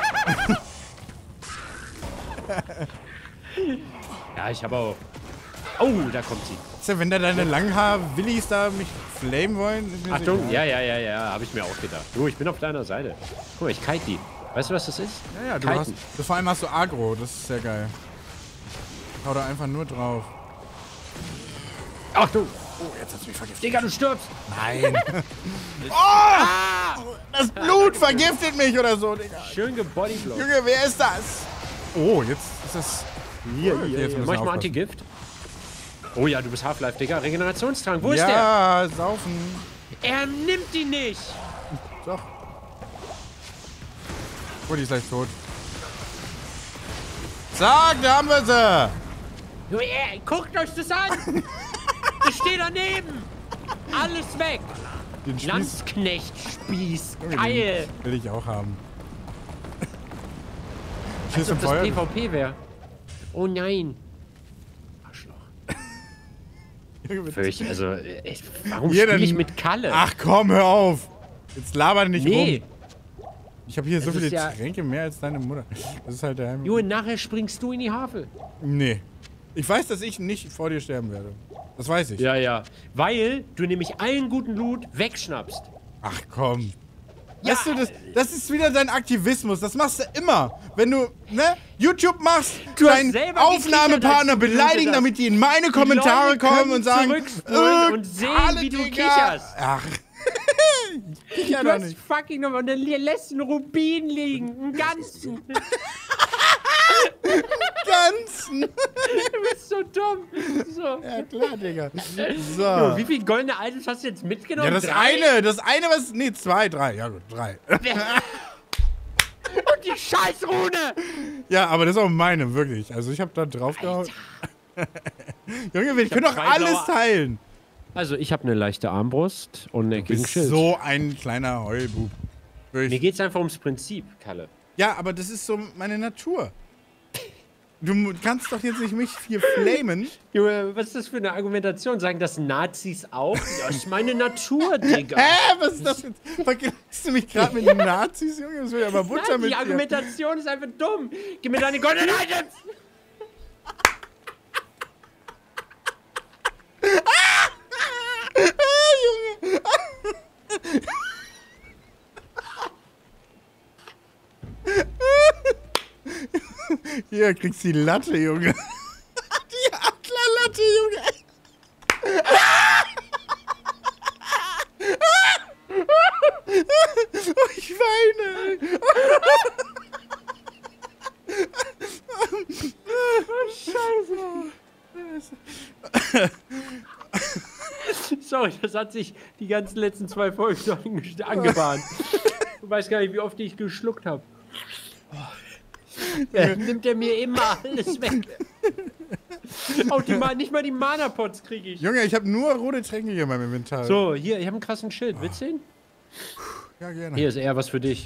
Ja, ich habe auch. Oh, da kommt sie. Ist ja, wenn da deine Langhaar-Willis da mich flamen wollen, ist mir das Achtung, egal. ja, ja, ja, ja, habe ich mir auch gedacht. Du, ich bin auf deiner Seite. Guck mal, ich kite die. Weißt du, was das ist? Ja, ja, du Kiten. hast, du vor allem hast du Agro, das ist sehr geil. Hau da einfach nur drauf. Achtung! Oh, jetzt hast du mich vergiftet. Digga, du stirbst! Nein. Oh! Das Blut vergiftet mich oder so, Digga. Schön gebodyblocked. Junge, wer ist das? Oh, jetzt ist das... Hier, Okay, hier, jetzt hier. müssen Mach wir ich mal aufpassen. Antigift? Oh ja, du bist Half-Life, Digga. Regenerationstrank. Wo ist der? Ja, saufen. Er nimmt die nicht! Doch. Oh, die ist gleich tot. Zack, da haben wir sie. Junge, ey, guckt euch das an! Ich stehe daneben! Alles weg! Den Spieß Landsknecht-Spieß. Junge, Geil! den will ich auch haben. Als Schießt ob im das Feuer. PvP wäre. Oh nein. Arschloch. Junge, bitte. Fürcht, also, äh, warum Hier spiele ich denn- mit Kalle? Ach komm, hör auf. Jetzt laber nicht nee. rum. Ich habe hier so Das ist viele ja- Tränke mehr als deine Mutter. Das ist halt der Heim. Junge, nachher springst du in die Havel. Nee. Ich weiß, dass ich nicht vor dir sterben werde. Das weiß ich. Ja, ja. Weil du nämlich allen guten Loot wegschnappst. Ach komm. Weißt du, das, das ist wieder dein Aktivismus. Das machst du immer. Wenn du, ne, YouTube machst, Du hast deinen selber Aufnahmepartner gekichert, als du beleidigen, das- damit die in meine Kommentare Leute kommen können und sagen, zurückspulen äh, und sehen, Karle, wie du Digga. kicherst. Ach. Kicher Du doch hast nicht. fucking nochmal und dann lässt einen Rubin liegen. Einen ganzen. Du Ganzen. bist so dumm. So. Ja, klar, Digga. Jo, So. wie viele goldene Items hast du jetzt mitgenommen? Ja, das Drei? eine, das eine, was, nee, zwei, drei, ja gut, drei. Und die Scheißrune! Ja, aber das ist auch meine, wirklich. Also ich habe da drauf gehauen. Junge, wir können doch zwei alles blaue- teilen. Also, ich habe eine leichte Armbrust und einen Du eckigen bist Schild. so ein kleiner Heulbub. Mir Wirklich. geht's einfach ums Prinzip, Kalle. Ja, aber das ist so meine Natur. Du mu- kannst doch jetzt nicht mich hier flamen. Junge, was ist das für eine Argumentation? Sagen das Nazis auch? Ja, das ist meine Natur, Digga. Hä, was ist das jetzt? Vergleichst du mich gerade mit den Nazis, Junge? Das will ja aber Butter Nein, mit die dir. Argumentation ist einfach dumm. Gib mir deine goldenen Items! Hier, kriegst die Latte, Junge. Die Adlerlatte, Junge. Oh, ich weine. Sorry, das hat sich die ganzen letzten zwei Folgen so ange- angebahnt. Du weißt gar nicht, wie oft ich geschluckt habe. Ja, nimmt er mir immer alles weg. Auch die Ma nicht mal die Mana-Pots kriege ich. Junge, ich habe nur rote Tränke hier in meinem Inventar. So, hier, ich habe einen krassen Schild. Willst du den? Ja, gerne. Hier ist eher was für dich.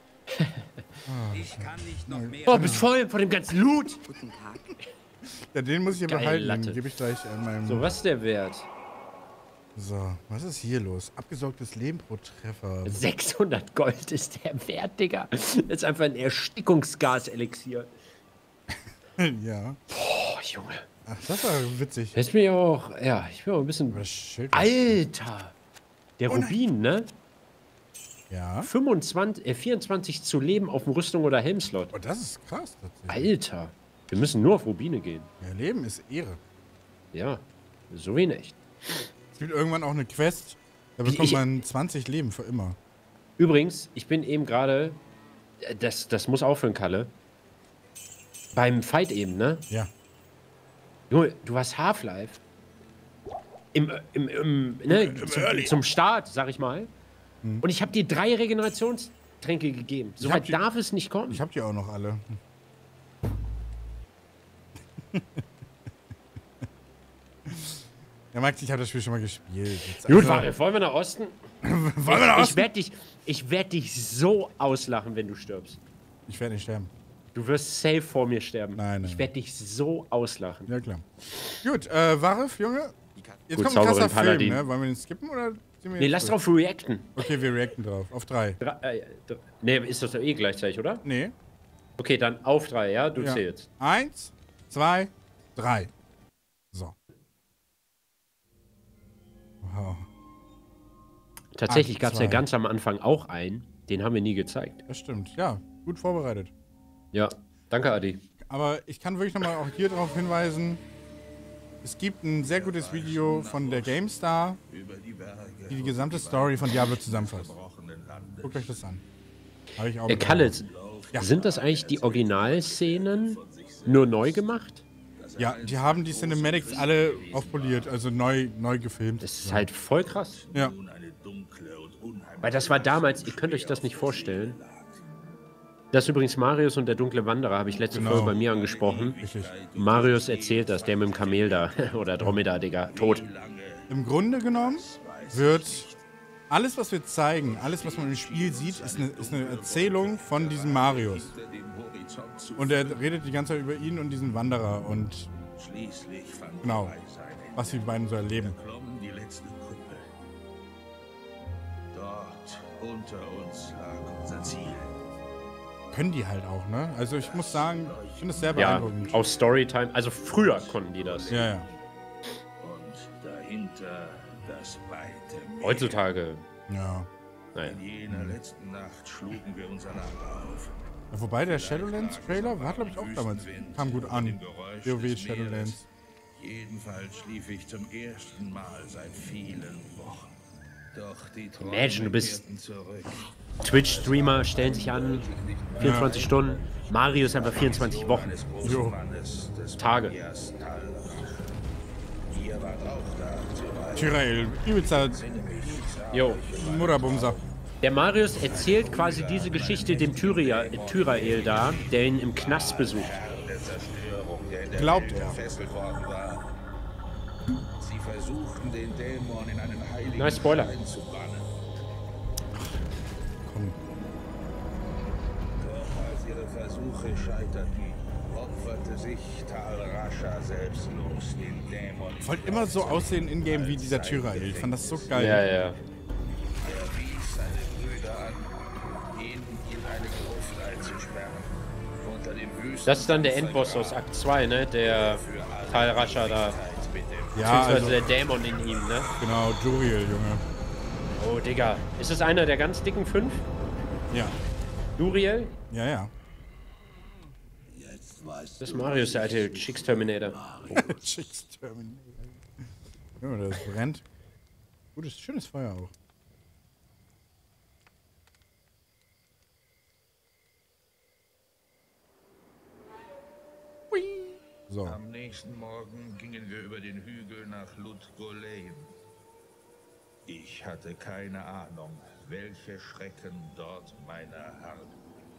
Ich kann nicht noch mehr. Oh, bist voll von dem ganzen Loot. Guten Tag. Ja, den muss ich aber Geile behalten. Latte. Den gebe ich gleich an meinem... So, was ist der Wert? So, was ist hier los? Abgesaugtes Leben pro Treffer. sechshundert Gold ist der Wert, Digga. Das ist einfach ein Erstickungsgas-Elixier. Ja. Oh, Junge. Ach, das war witzig. Jetzt bin ich auch, ja, ich bin auch ein bisschen... Aber das Schild... Alter! Der Rubin, ne? Ja. fünfundzwanzig, äh, vierundzwanzig zu leben auf dem Rüstung- oder Helmslot. Oh, das ist krass tatsächlich. Alter! Wir müssen nur auf Rubine gehen. Ja, Leben ist Ehre. Ja, so wie nicht. Es gibt irgendwann auch eine Quest, da Wie bekommt ich- man zwanzig Leben für immer. Übrigens, ich bin eben gerade, äh, das, das muss aufhören, Kalle. Beim Fight eben, ne? Ja. Junge, du hast Half-Life. Im, äh, im, im, ne, zum, zum Start, sag ich mal. Und ich habe dir drei Regenerationstränke gegeben. So Ich hab weit die- darf es nicht kommen. Ich hab die auch noch alle. Ja, Max, ich habe das Spiel schon mal gespielt. Jetzt, Gut, also- warte, wollen wir nach Osten? Wollen wir nach Ich Osten? werde dich, ich werd dich so auslachen, wenn du stirbst. Ich werde nicht sterben. Du wirst safe vor mir sterben. Nein, nein, Ich werde dich so auslachen. Ja, klar. Gut, äh, Warif, Junge. Jetzt Gut, kommt ein krasser Zauberin Film, Paladin. ne? Wollen wir den skippen oder sind wir Nee, jetzt lass durch? drauf reacten. Okay, wir reacten drauf. Auf drei. Dra äh, dr- nee, ist das doch eh gleichzeitig, oder? Nee. Okay, dann auf drei, ja? Du Ja. zählst. Eins, zwei, drei. So. Oh. Tatsächlich Akt gab es ja zwei. ganz am Anfang auch einen, den haben wir nie gezeigt. Das stimmt. Ja, gut vorbereitet. Ja, danke, Adi. Aber ich kann wirklich nochmal auch hier darauf hinweisen, es gibt ein sehr gutes Video von der GameStar, die die gesamte Story von Diablo zusammenfasst. Guckt euch das an. Habe ich auch Äh, mit Kalle, Ja. sind das eigentlich die Originalszenen nur neu gemacht? Ja, die haben die Cinematics alle aufpoliert, also neu, neu gefilmt. Das ist halt voll krass. Ja. Weil das war damals, ihr könnt euch das nicht vorstellen. Das ist übrigens Marius und der dunkle Wanderer, habe ich letzte Genau. Folge bei mir angesprochen. Richtig. Marius erzählt das, der mit dem Kamel da. Oder Dromedar, Digga. Tot. Im Grunde genommen wird alles, was wir zeigen, alles, was man im Spiel sieht, ist eine, ist eine Erzählung von diesem Marius. Und er redet die ganze Zeit über ihn und diesen Wanderer und genau, was die beiden so erleben. Die letzte Kuppe. Dort unter uns lag unser Ziel. Können die halt auch, ne? Also ich muss sagen, ich finde es sehr Ja, beeindruckend. aus Storytime. Also früher konnten die das. Ja, ja. Und dahinter das weite Meer. Heutzutage. Ja. Naja. In jener letzten Nacht schlugen wir unser Lager auf. Ja, wobei der Shadowlands-Trailer war, glaube ich, auch damals. Kam gut an. WoW Shadowlands. Jedenfalls schlief ich zum ersten Mal seit vielen Wochen. Doch die Träume Imagine, du bist- kehrten zurück. Twitch-Streamer stellen sich an. vierundzwanzig Stunden. Mario ist einfach vierundzwanzig Wochen. Des großen Jo. Mannes, des Tage. Magiers Talbach. Ihr wart auch da, Tyrael. Tyrael, übelster Jo. Mutterbumser. Der Marius erzählt quasi diese Geschichte dem Tyria, Tyrael da, der ihn im Knast besucht. Der Zerstörung, der in der Glaubt Welt er. gefesselt worden war. Sie versuchten, den Dämon in einen heiligen Nice Spoiler. Stein zu bannen. Komm. Doch als ihre Versuche scheiterten, opferte sich Tal Rasha selbstlos den Dämon. Ich wollte immer so aussehen in-game wie dieser Tyrael. Ich fand das so geil. Ja, ja. Er wies seine Brüder an, ihn in eine Gruft einzusperren. Unter dem Wüsten Das ist dann der Endboss aus Akt zwei, ne? Der Tal Rasha da. mit dem Ja, Beziehungsweise also, der Dämon in ihm, ne? genau, Juriel, Junge. Oh, Digga. Ist es einer der ganz dicken fünf? Ja, Duriel? ja, ja. Das ist Marius, der alte Chicks-Terminator. Chicks Terminator. Junge, das brennt. Gutes, schönes Feuer auch. Hui. So. Am nächsten Morgen gingen wir über den Hügel nach Ludgolein. Ich hatte keine Ahnung, welche Schrecken dort meiner harren.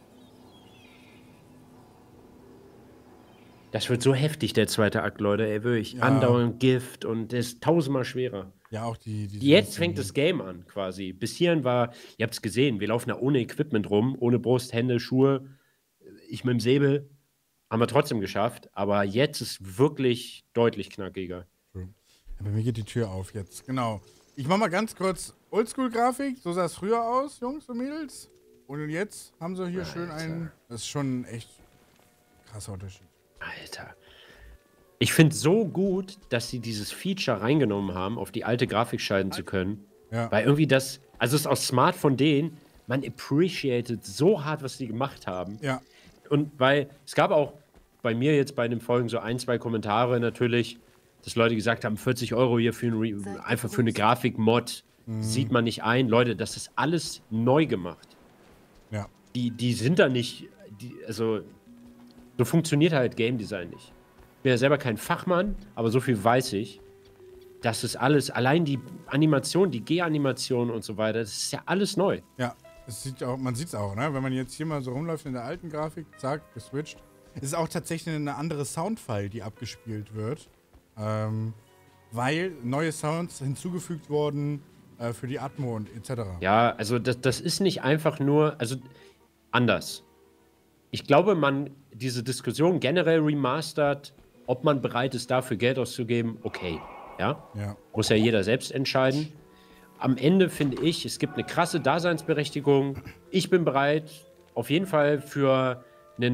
Das wird so heftig, der zweite Akt, Leute. Ey, wirklich. Ja. Andauernd Gift und es ist tausendmal schwerer. Ja, auch die. die Jetzt fängt das Game an, quasi. Bis hierhin war, ihr habt es gesehen, wir laufen da ohne Equipment rum, ohne Brust, Hände, Schuhe. Ich mit dem Säbel. Haben wir trotzdem geschafft. Aber jetzt ist wirklich deutlich knackiger. Ja, bei mir geht die Tür auf jetzt. Genau. Ich mach mal ganz kurz Oldschool-Grafik. So sah es früher aus, Jungs und Mädels. Und jetzt haben sie hier schön einen. Das ist schon ein echt krasser Unterschied. Alter. Ich finde so gut, dass sie dieses Feature reingenommen haben, auf die alte Grafik schalten zu können. Ja. Weil irgendwie das, also es ist auch smart von denen, man appreciated so hart, was die gemacht haben. Ja. Und weil es gab auch bei mir jetzt bei den Folgen so ein, zwei Kommentare natürlich, dass Leute gesagt haben, vierzig Euro hier für ein Re einfach für eine Grafik-Mod sieht man nicht ein. Leute, das ist alles neu gemacht. Ja. Die, die sind da nicht, die, also so funktioniert halt Game Design nicht. Ich bin ja selber kein Fachmann, aber so viel weiß ich. Das ist alles, allein die Animation, die G-Animation und so weiter, das ist ja alles neu. Ja. Es sieht auch, man sieht es auch, ne? Wenn man jetzt hier mal so rumläuft in der alten Grafik, zack, geswitcht. Es ist auch tatsächlich eine andere Soundfile, die abgespielt wird. Ähm, weil neue Sounds hinzugefügt wurden äh, für die Atmo und et cetera. Ja, also das, das ist nicht einfach nur, also anders. Ich glaube, man, diese Diskussion generell remastert, ob man bereit ist, dafür Geld auszugeben, okay. Ja? Ja. Muss ja jeder selbst entscheiden. Am Ende finde ich, es gibt eine krasse Daseinsberechtigung. Ich bin bereit, auf jeden Fall für einen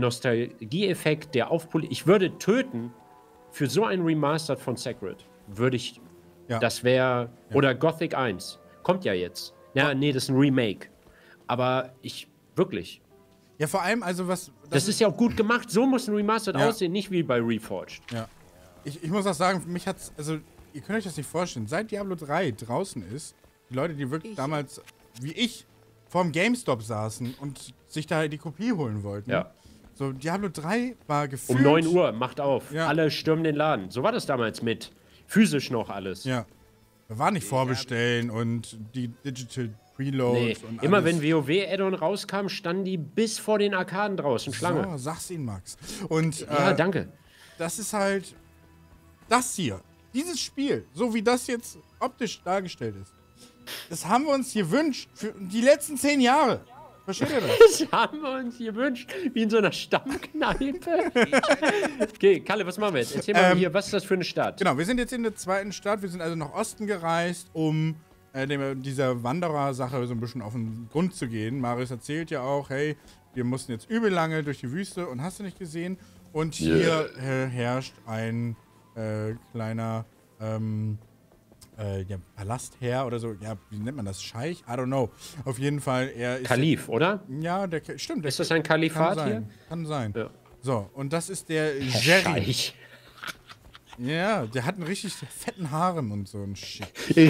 Nostalgieeffekt, der aufpoliert. Ich würde töten für so ein Remastered von Sacred. Würde ich Ja. Das wäre. Ja. Oder Gothic eins. Kommt ja jetzt. Ja, nee, das ist ein Remake. Aber ich. Wirklich. Ja, vor allem, also was. Das, das ist ja auch gut gemacht. So muss ein Remastered Ja. aussehen, nicht wie bei Reforged. Ja. Ich, ich muss auch sagen, für mich hat's. Also, ihr könnt euch das nicht vorstellen. Seit Diablo drei draußen ist, die Leute, die wirklich Ich- damals, wie ich, vorm GameStop saßen und sich da die Kopie holen wollten. Ja. So, Diablo drei war gefühlt. Um neun Uhr, macht auf. Ja. Alle stürmen den Laden. So war das damals mit. Physisch noch alles. Ja. War nicht vorbestellen und die Digital Preloads Nee, und immer alles. wenn WoW-Add-on rauskam, standen die bis vor den Arkaden draußen, Schlange. So, sag's ihnen, Max. Und Ja, äh, danke. das ist halt das hier. Dieses Spiel, so wie das jetzt optisch dargestellt ist, das haben wir uns gewünscht für die letzten zehn Jahre. Versteht ihr das? Das haben wir uns gewünscht, wie in so einer Stammkneipe. Okay, Kalle, was machen wir jetzt? Erzähl mal Ähm, hier, was ist das für eine Stadt? Genau, wir sind jetzt in der zweiten Stadt. Wir sind also nach Osten gereist, um äh, dem, dieser Wanderer-Sache so ein bisschen auf den Grund zu gehen. Marius erzählt ja auch, hey, wir mussten jetzt übel lange durch die Wüste und hast du nicht gesehen. Und hier äh, herrscht ein äh, kleiner ähm, äh, ja, Palastherr oder so. Ja, wie nennt man das? Scheich? I don't know. Auf jeden Fall, er ist... Kalif, oder? Ja, der stimmt. Der Ist das ein kann Kalifat sein. hier? Kann sein. Ja. So, und das ist der Jerry. Scheich. Ja, der hat einen richtig fetten Harem und so ein Shit.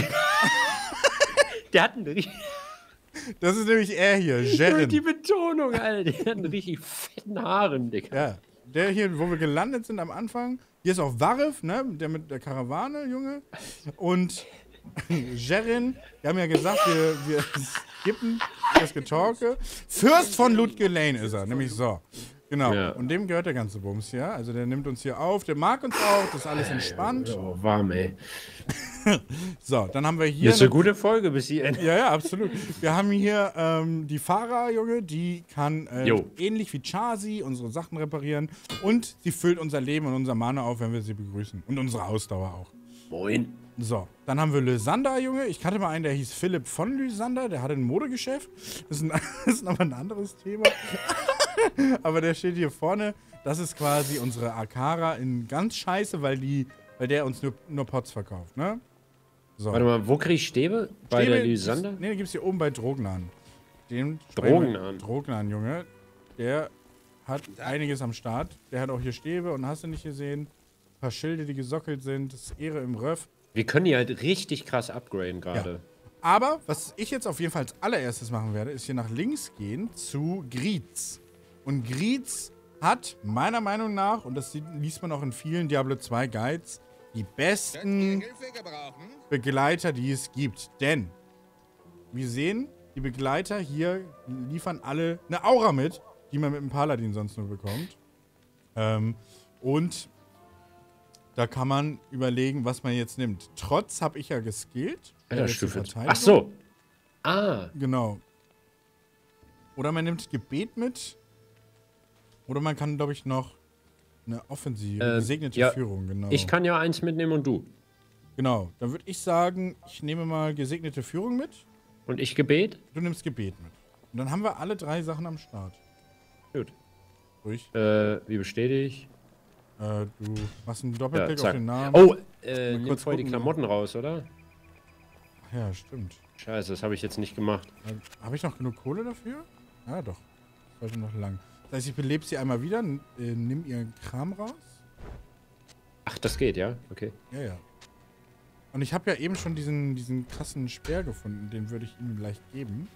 Der hat einen richtig... Das ist nämlich er hier, Die Jerry. Betonung, Alter. Der hat einen richtig fetten Haaren, Digga. Ja, der hier, wo wir gelandet sind am Anfang. Hier ist auch Varif, ne, der mit der Karawane, Junge. Und Jerin, wir haben ja gesagt, wir, wir skippen das Getalke. Fürst von Ludgelain ist er, nämlich so. Genau, Ja. und dem gehört der ganze Bums hier. Also der nimmt uns hier auf, der mag uns auch, das ist alles entspannt. Oh, warm, ey. So, dann haben wir hier... Das ist eine noch- gute Folge bis hierhin. Ja, ja, absolut. Wir haben hier ähm, die Farah, Junge, die kann äh, Jo. ähnlich wie Chasi unsere Sachen reparieren und sie füllt unser Leben und unser Mana auf, wenn wir sie begrüßen. Und unsere Ausdauer auch. Moin. So, dann haben wir Lysander, Junge. Ich kannte mal einen, der hieß Philipp von Lysander, der hatte ein Modegeschäft. Das ist, ein, das ist aber ein anderes Thema. Aber der steht hier vorne. Das ist quasi unsere Akara in ganz scheiße, weil, die, weil der uns nur, nur Pots verkauft, ne? So. Warte mal, wo krieg ich Stäbe? Bei Stäbe der gibt's- Lysander? Nee, den gibt's hier oben bei Drognan. Den Drognan? Drognan, Junge. Der hat einiges am Start. Der hat auch hier Stäbe und hast du nicht gesehen. Ein paar Schilde, die gesockelt sind. Das ist Ehre im Röff. Wir können die halt richtig krass upgraden gerade. Aber, was ich jetzt auf jeden Fall als allererstes machen werde, ist hier nach links gehen zu Griez. Und Griez hat meiner Meinung nach, und das sieht, liest man auch in vielen Diablo zwei Guides, die besten Hilfe gebrauchen? Begleiter, die es gibt. Denn, wir sehen, die Begleiter hier liefern alle eine Aura mit, die man mit dem Paladin sonst nur bekommt. Ähm, und da kann man überlegen, was man jetzt nimmt. Trotz habe ich ja geskillt. Alter, Letzte Stufe. Verteidigung. Ach so. Ah. Genau. Oder man nimmt Gebet mit. Oder man kann, glaube ich, noch eine Offensive, Äh, gesegnete ja, Führung, genau. Ich kann ja eins mitnehmen und du. Genau. Dann würde ich sagen, ich nehme mal gesegnete Führung mit. Und ich Gebet? Du nimmst Gebet mit. Und dann haben wir alle drei Sachen am Start. Gut. Durch. Äh, wie bestätige ich? Äh, du machst einen Ja, Doppelklick auf zack. den Namen. Oh, äh, Mal nimm kurz vorher die gucken. Klamotten raus, oder? Ja, stimmt. Scheiße, das habe ich jetzt nicht gemacht. Äh, Habe ich noch genug Kohle dafür? Ja, doch. Das sollte noch lang. Das heißt, ich belebe sie einmal wieder, n- äh, nimm ihren Kram raus. Ach, das geht, ja? Okay. Ja, ja. Und ich habe ja eben schon diesen, diesen krassen Speer gefunden. Den würde ich ihm gleich geben.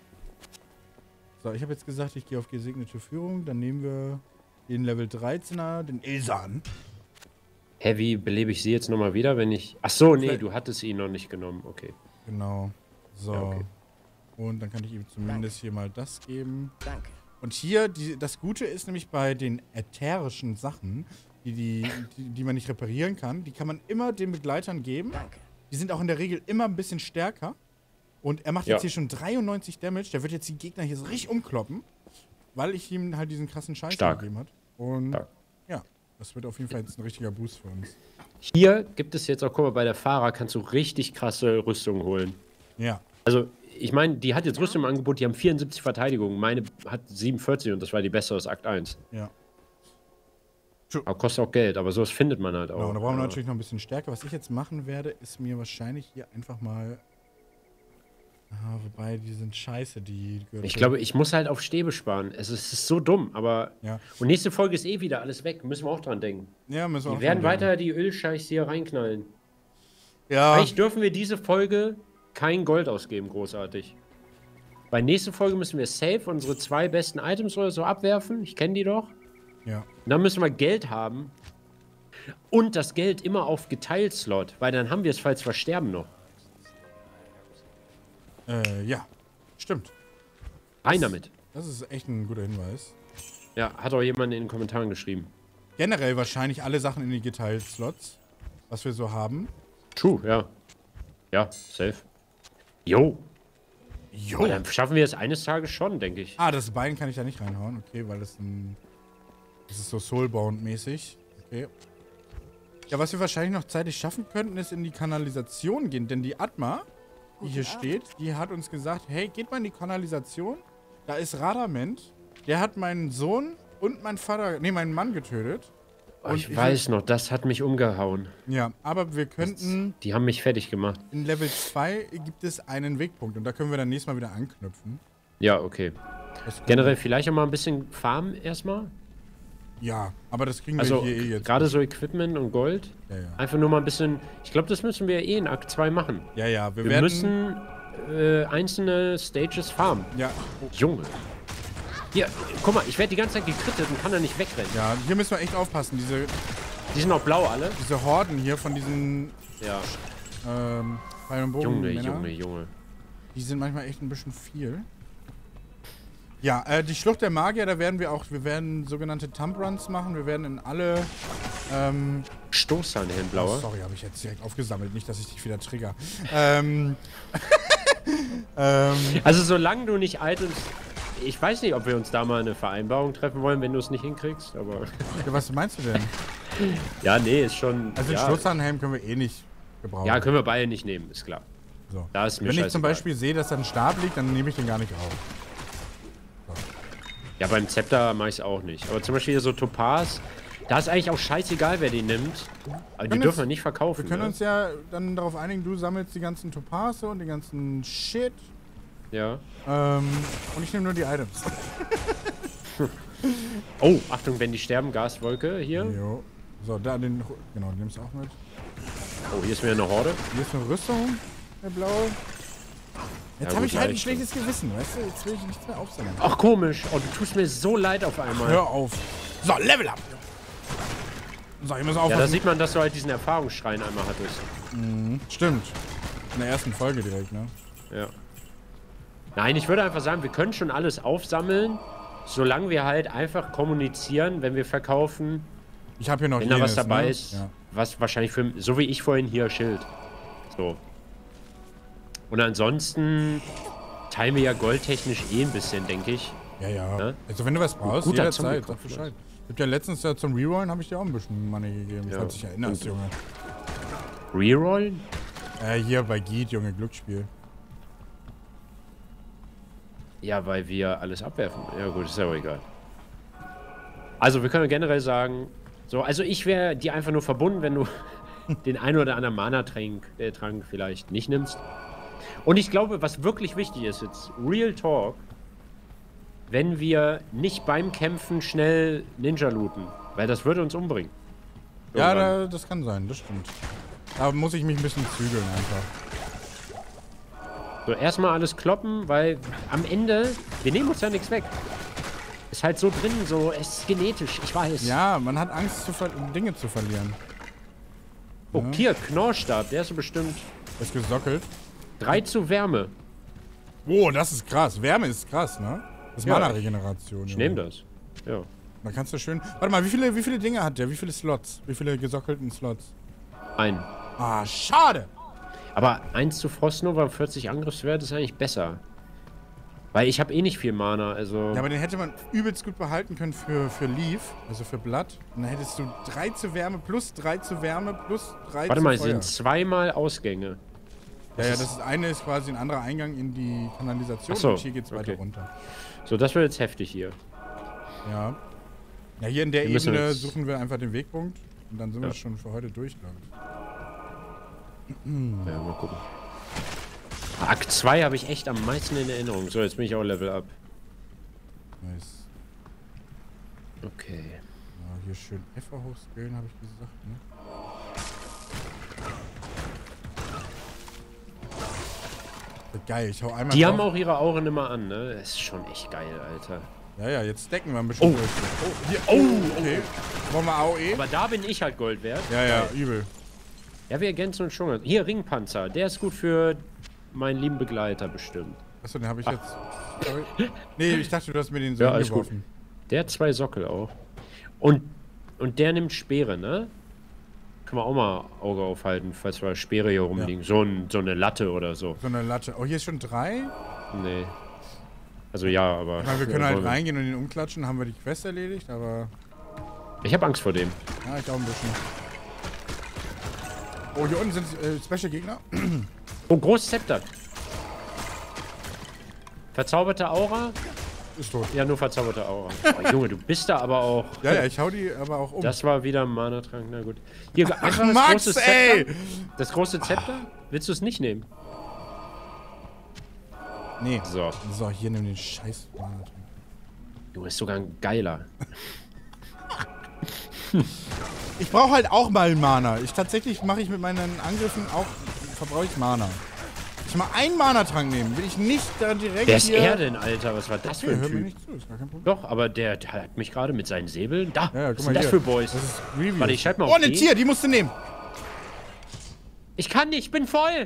So, ich habe jetzt gesagt, ich gehe auf gesegnete Führung. Dann nehmen wir den Level dreizehner, den Ilsan. Hä, wie belebe ich sie jetzt nochmal wieder, wenn ich... Ach so, nee, Vielleicht- du hattest ihn noch nicht genommen. Okay. Genau. So. Ja, okay. Und dann kann ich ihm zumindest hier mal das geben. Danke. Und hier, die, das Gute ist nämlich bei den ätherischen Sachen, die, die, die, die man nicht reparieren kann, die kann man immer den Begleitern geben. Danke. Die sind auch in der Regel immer ein bisschen stärker. Und er macht Ja. jetzt hier schon dreiundneunzig Damage. Der wird jetzt die Gegner hier so richtig umkloppen, weil ich ihm halt diesen krassen Scheiß Stark. gegeben hat. Und Stark. ja, das wird auf jeden Fall jetzt ein richtiger Boost für uns. Hier gibt es jetzt auch, guck mal, bei der Fahrer kannst du richtig krasse Rüstungen holen. Ja. Also, ich meine, die hat jetzt Rüstung im Angebot, die haben vierundsiebzig Verteidigung. Meine hat siebenundvierzig und das war die bessere aus Akt eins. Ja. True. Aber kostet auch Geld, aber sowas findet man halt auch. Genau, da brauchen wir ja. natürlich noch ein bisschen Stärke. Was ich jetzt machen werde, ist mir wahrscheinlich hier einfach mal... Ah, wobei, die sind scheiße, die Gürtel. Ich glaube, ich muss halt auf Stäbe sparen. Es ist, es ist so dumm, aber... Ja. Und nächste Folge ist eh wieder alles weg. Müssen wir auch dran denken. Ja, müssen wir Wir auch werden dran denken. weiter die Ölscheichs hier reinknallen. Ja, Eigentlich dürfen wir diese Folge kein Gold ausgeben, großartig. Bei nächste Folge müssen wir safe unsere zwei besten Items oder so abwerfen. Ich kenne die doch. ja. Und dann müssen wir Geld haben. Und das Geld immer auf Geteilt-Slot, weil dann haben wir es, falls wir sterben, noch. Äh, ja. Stimmt. Rein damit. Das ist echt ein guter Hinweis. Ja, hat auch jemand in den Kommentaren geschrieben. Generell wahrscheinlich alle Sachen in die geteilt Slots, was wir so haben. True, ja. Ja, safe. Jo. Jo. Aber dann schaffen wir es eines Tages schon, denke ich. Ah, das Bein kann ich da nicht reinhauen. Okay, weil das ein... Das ist so Soulbound-mäßig. Okay. Ja, was wir wahrscheinlich noch zeitig schaffen könnten, ist in die Kanalisation gehen. Denn die Atma, die hier steht, die hat uns gesagt, hey, geht mal in die Kanalisation. Da ist Radament. Der hat meinen Sohn und meinen Vater, nee, meinen Mann getötet. Oh, ich, ich weiß noch, das hat mich umgehauen. Ja, aber wir könnten... Die haben mich fertig gemacht. In Level zwei gibt es einen Wegpunkt. Und da können wir dann nächstes Mal wieder anknüpfen. Ja, okay. Das können Generell vielleicht auch mal ein bisschen farmen erstmal. wir- Ja, aber das kriegen wir Also hier eh jetzt. gerade so Equipment und Gold. Ja, ja. Einfach nur mal ein bisschen... Ich glaube, das müssen wir eh in Akt zwei machen. Ja, ja, wir, Wir werden... müssen äh, einzelne Stages farmen. Ja, Junge. Hier, guck mal, ich werde die ganze Zeit gekrittet und kann da nicht wegrennen. ja, hier müssen wir echt aufpassen. Diese, Die sind auch blau alle. diese Horden hier von diesen Ja. ähm, Pfeil- und Junge, Bogenmännern, Junge, Junge. die sind manchmal echt ein bisschen viel. Ja, äh, die Schlucht der Magier, da werden wir auch, wir werden sogenannte Thumb-Runs machen. Wir werden in alle, ähm, Stoßzahn, oh, blauer. sorry, habe ich jetzt direkt aufgesammelt. Nicht, dass ich dich wieder trigger. ähm, ähm, Also solange du nicht Items... Ich weiß nicht, ob wir uns da mal eine Vereinbarung treffen wollen, wenn du es nicht hinkriegst, aber... ja, was meinst du denn? Ja, nee, ist schon... Also den ja, Sturzanhelm können wir eh nicht gebrauchen. ja, können wir beide nicht nehmen, ist klar. so. Da ist mir Wenn ich zum scheißegal. Beispiel sehe, dass da ein Stab liegt, dann nehme ich den gar nicht auf. Ja, beim Zepter mache ich es auch nicht. Aber zum Beispiel hier so Topaz, da ist eigentlich auch scheißegal, wer die nimmt. Aber die können dürfen jetzt- wir nicht verkaufen. Wir können ne? uns ja dann darauf einigen, du sammelst die ganzen Topaze und den ganzen Shit. Ja. Ähm, und ich nehme nur die Items. Oh, Achtung, wenn die sterben, Gaswolke hier. Jo. So, da den. Genau, den nimmst du auch mit. Oh, hier ist wieder eine Horde. Hier ist eine Rüstung, der blaue. Jetzt Ja, habe gut, ich halt ein reicht schlechtes Gewissen, weißt du? Jetzt will ich nichts mehr aufsammeln. Ach, komisch. Oh, du tust mir so leid auf einmal. Hör auf. So, Level up! So, ich muss Ja, da aufpassen. sieht man, dass du halt diesen Erfahrungsschrein einmal hattest. Stimmt. In der ersten Folge direkt, ne? Ja. Nein, ich würde einfach sagen, wir können schon alles aufsammeln, solange wir halt einfach kommunizieren, wenn wir verkaufen, Ich habe hier noch wenn da was jenes, dabei ne? ist, Ja. was wahrscheinlich für, so wie ich vorhin hier, Schild. So. Und ansonsten teilen wir ja goldtechnisch eh ein bisschen, denke ich. Ja, ja. Ne? Also wenn du was brauchst, Guter jederzeit, sag Zombie-Kopf, Bescheid. Ich hab ja letztens ja zum Rerollen, habe ich dir auch ein bisschen Money gegeben, Ja. falls du dich erinnerst, Und- Junge. Rerollen? Äh, hier bei Geet, Junge, Glücksspiel. Ja, weil wir alles abwerfen. Ja gut, ist ja auch egal. Also wir können generell sagen, so, also ich wäre dir einfach nur verbunden, wenn du den einen oder anderen Mana-Trank äh, Trank vielleicht nicht nimmst. Und ich glaube, was wirklich wichtig ist jetzt, Real Talk, wenn wir nicht beim Kämpfen schnell Ninja looten, weil das würde uns umbringen. Ja, Irgendwann. da, das kann sein, das stimmt. Da muss ich mich ein bisschen zügeln einfach. So, erstmal alles kloppen, weil am Ende, wir nehmen uns ja nichts weg. Ist halt so drin, so, es ist genetisch, ich weiß. Ja, man hat Angst, zu ver Dinge zu verlieren. Oh, hier, Knorrstab, der ist so bestimmt Ist gesockelt. drei zu Wärme. Oh, das ist krass. Wärme ist krass, ne? Das ist Ja. Mana-Regeneration. Ich Junge. nehme das. Ja. Da kannst du schön... Warte mal, wie viele, wie viele Dinge hat der? Wie viele Slots? Wie viele gesockelten Slots? Ein. Ah, schade! Aber eins zu Frostnova, vierzig Angriffswert ist eigentlich besser. Weil ich habe eh nicht viel Mana, also... Ja, aber den hätte man übelst gut behalten können für, für Leaf, also für Blatt. Und dann hättest du drei zu Wärme plus drei zu Wärme plus drei Warte zu mal, es Feuer. sind zweimal Ausgänge. Ja, ja, das ist eine ist quasi ein anderer Eingang in die Kanalisation Ach so, und hier geht's weiter okay. runter. So, das wird jetzt heftig hier. Ja. Ja, hier in der Wir müssen Ebene jetzt- suchen wir einfach den Wegpunkt. Und dann sind wir Ja. schon für heute durch, glaube ich. Ja, mal gucken. Akt zwei habe ich echt am meisten in Erinnerung. So, jetzt bin ich auch Level up. Nice. Okay. Ja, hier schön Effer hochskillen, habe ich gesagt, ne? Geil, ich hau einmal Die drauf. haben auch ihre Auren immer an, ne? Das ist schon echt geil, Alter. Ja, ja, jetzt decken wir ein bisschen Oh. durch. Oh, hier, oh, okay. Wollen wir A O E? Aber da bin ich halt Gold wert. Ja, ja, Geil. übel. Ja, wir ergänzen uns schon. Hier, Ringpanzer. Der ist gut für meinen lieben Begleiter bestimmt. Achso, den habe ich jetzt. Sorry. Nee, ich dachte, du hast mir den so Ja, alles gut. hingeworfen. Der hat zwei Sockel auch. Und, und der nimmt Speere, ne? Können wir auch mal Auge aufhalten, falls wir Speere hier rumliegen. So, ein, so eine Latte oder so. So eine Latte. Oh, hier ist schon drei. Nee. Also ja, aber... Ich meine, wir können Ja, halt wollen wir- reingehen und ihn umklatschen, haben wir die Quest erledigt, aber. Ich habe Angst vor dem. Ja, ich auch ein bisschen. Oh, hier unten sind äh, Special-Gegner. Oh, Großzepter. Verzauberte Aura? Ist tot. Ja, nur verzauberte Aura. Oh, Junge, du bist da aber auch... Ja, ja, ich hau die aber auch um. Das war wieder ein Mana-Trank, na gut. Hier, Ach, einfach das Max, große ey! Zepter. Das große Zepter? Willst du es nicht nehmen? Nee. So. So, hier nimm den scheiß Mana. Du bist sogar ein geiler. Ich brauche halt auch mal Mana. Ich tatsächlich mache ich mit meinen Angriffen auch, verbrauche ich Mana. Ich mal einen Mana-Trank nehmen, will ich nicht da direkt Wer ist hier... er denn, Alter? Was war das für Okay, ein hör mir Typ? nicht zu, ist gar kein Problem. Doch, aber der, der hat mich gerade mit seinen Säbeln... Da, Ja, ja, was guck sind mal das hier. für Boys? Das ist Review. Warte, ich schalte mal Oh, auf ne die. Tier, die musst du nehmen. Ich kann nicht, ich bin voll!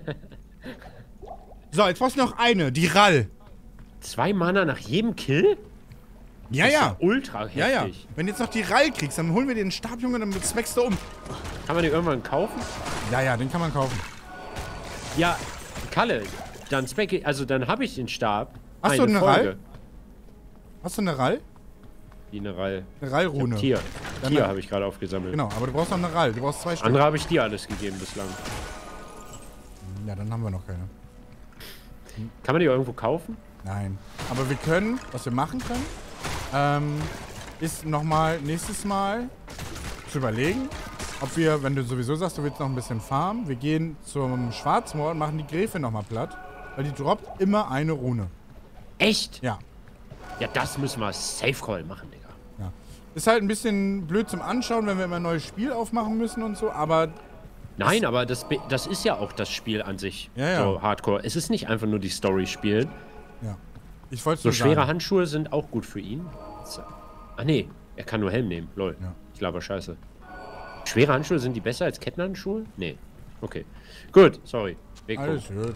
So, jetzt brauchst du noch eine, die Rall. Zwei Mana nach jedem Kill? Ja, Das ist ja. ultra heftig. Ja, ja. Wenn du jetzt noch die Rall kriegst, dann holen wir den Stab, Junge, dann zweckst du um. Kann man den irgendwann kaufen? Ja, ja, den kann man kaufen. Ja, Kalle, dann speck ich, also dann habe ich den Stab. Hast du eine Folge. Rall? Hast du eine Rall? Wie eine Rall. Eine Rallrune. Tier. Dann Tier eine- habe ich gerade aufgesammelt. Genau, aber du brauchst noch eine Rall. Du brauchst zwei Stück. Andere habe ich dir alles gegeben bislang. Ja, dann haben wir noch keine. Kann man die irgendwo kaufen? Nein. Aber wir können, was wir machen können, ähm, ist nochmal nächstes Mal zu überlegen, ob wir, wenn du sowieso sagst, du willst noch ein bisschen farmen, wir gehen zum Schwarzmoor und machen die Gräfe nochmal platt, weil die droppt immer eine Rune. Echt? Ja. Ja, das müssen wir Safe Call machen, Digga. Ja. Ist halt ein bisschen blöd zum Anschauen, wenn wir immer ein neues Spiel aufmachen müssen und so, aber Nein, aber das, be- das ist ja auch das Spiel an sich. Ja, ja. So Hardcore. Es ist nicht einfach nur die Story spielen. ja. Ich wollte So nur schwere sagen. Handschuhe sind auch gut für ihn. So. Ah nee, er kann nur Helm nehmen. Lol. Ja. Ich laber scheiße. Schwere Handschuhe, sind die besser als Kettenhandschuhe? Nee. Okay. Gut, sorry. Wegpunkt. Alles gut, gut.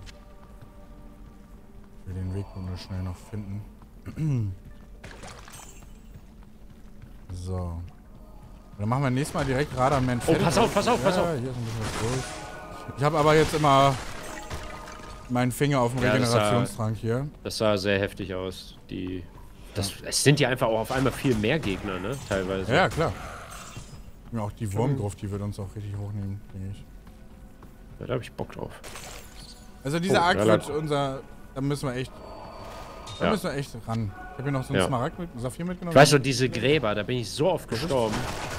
Ich will den Weg nur schnell noch finden. So. Dann machen wir nächstes Mal direkt Radarman Oh, pass auf, pass auf, pass ja, auf. Hier ist ein bisschen was los. Ich habe aber jetzt immer meinen Finger auf dem Ja, das sah- Regenerationstrank hier. Das sah sehr heftig aus. Die. Das, es sind ja einfach auch auf einmal viel mehr Gegner, ne? Teilweise. Ja, ja, klar. Ja, auch die Wurmgruft, die wird uns auch richtig hochnehmen, denke ich. Ja, da habe ich Bock drauf. Also dieser Oh, Akt ja, wird Leute. unser... Da müssen wir echt... Da Ja. müssen wir echt ran. Ich habe hier noch so einen Ja. Smaragd mit, Saphir mitgenommen. Ich weiß so, diese Gräber, da bin ich so oft gestorben.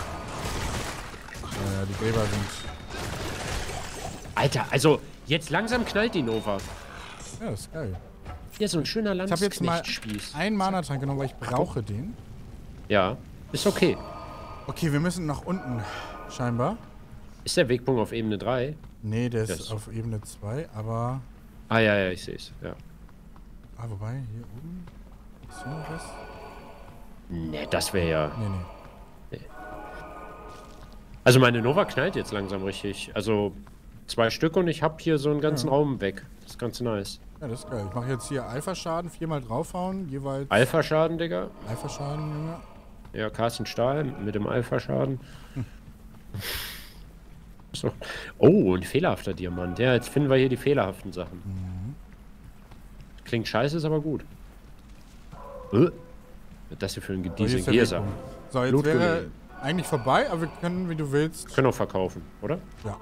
Ja, ja, die Gräber sind... Alter, also jetzt langsam knallt die Nova. Ja, das ist geil. Hier so ein schöner Ich habe jetzt mal Landsknecht-Spieß. einen Mana-Trank genommen, weil ich brauche den. Ja, ist okay. Okay, wir müssen nach unten, scheinbar. Ist der Wegpunkt auf Ebene drei? Nee, der ist Das- auf Ebene zwei, aber... Ah ja, ja, ich sehe es. Ja. Ah, wobei, hier oben... Ist hier noch was? Nee, das wäre ja... Nee, nee. Also meine Nova knallt jetzt langsam richtig. Also zwei Stück und ich habe hier so einen ganzen Ja. Raum weg. Das ist ganz nice. Ja, das ist geil. Ich mache jetzt hier Alpha-Schaden, viermal draufhauen, jeweils... Alpha-Schaden, Digga. Alpha-Schaden, Junge. Ja, Carsten Stahl mit dem Alpha-Schaden. So. Oh, ein fehlerhafter Diamant. Ja, jetzt finden wir hier die fehlerhaften Sachen. Klingt scheiße, ist aber gut. Äh? Was ist das hier für ein So, hier Gediesel? ist der Hier ist er. Wegpunkt. So, jetzt Blutgully. wäre eigentlich vorbei, aber wir können, wie du willst... Können auch verkaufen, oder? Ja.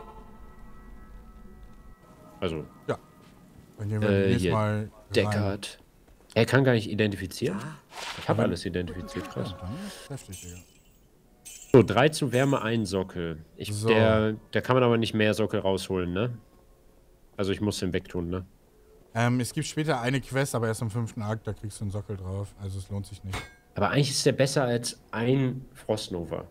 Also, Ja. Dann gehen wir äh, nächstes hier. Mal rein. Deckard. Er kann gar nicht identifizieren? Ich habe alles identifiziert, krass. Ja, dann ist das heftig, Digga. So, drei zu Wärme, ein Sockel. Ich, So. der, der kann man aber nicht mehr Sockel rausholen, ne? Also ich muss den wegtun, ne? Ähm, es gibt später eine Quest, aber erst im fünften Akt, da kriegst du einen Sockel drauf. Also es lohnt sich nicht. Aber eigentlich ist der besser als ein Frostnova.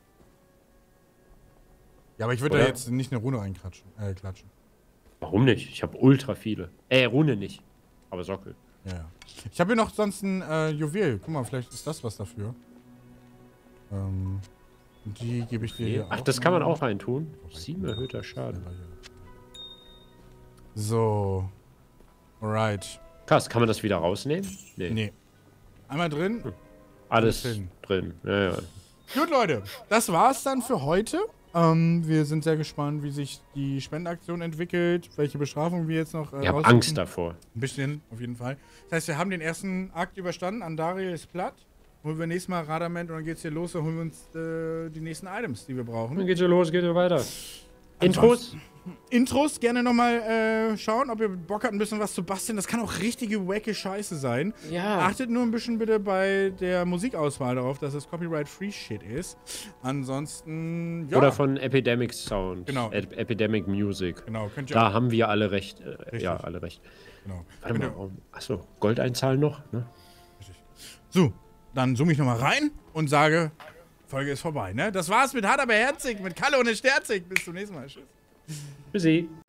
Ja, aber ich würde da Oder? jetzt nicht eine Rune reinklatschen. Äh, klatschen. Warum nicht? Ich habe ultra viele. Äh, Rune nicht. Aber Sockel. Ja, ja. Ich habe hier noch sonst ein äh, Juwel. Guck mal, vielleicht ist das was dafür. Ähm, die gebe ich dir hier Ach, auch das kann man mal. auch reintun. Sieben erhöhter Schaden. So. Alright. Krass, kann man das wieder rausnehmen? Nee. Nee. Einmal drin. Alles drin. drin. Ja, ja. Gut, Leute. Das war's dann für heute. Ähm, wir sind sehr gespannt, wie sich die Spendenaktion entwickelt, welche Bestrafung wir jetzt noch äh, Ich habe raussuchen. Angst davor. Ein bisschen, auf jeden Fall. Das heißt, wir haben den ersten Akt überstanden. Andariel ist platt. Holen wir nächstes Mal Radament und dann geht's hier los. Dann holen wir uns äh, die nächsten Items, die wir brauchen. Dann geht's so los, geht so weiter. Intros? Intros gerne nochmal äh, schauen, ob ihr Bock habt, ein bisschen was zu basteln. Das kann auch richtige wacke Scheiße sein. Ja. Achtet nur ein bisschen bitte bei der Musikauswahl darauf, dass es Copyright-Free Shit ist. Ansonsten, ja. Oder von Epidemic Sound. Genau. Ep Epidemic Music. Genau, könnt ihr Da auch. haben wir alle recht. Äh, Richtig. ja, alle recht. Genau. Warte Könnt mal. ihr- warum- Achso, Gold einzahlen noch? Ne? So, dann zoome ich nochmal rein und sage, Folge ist vorbei, ne? Das war's mit Hart aber herzig, mit Kalle und Sterzig. Bis zum nächsten Mal. Tschüss. Tschüssi.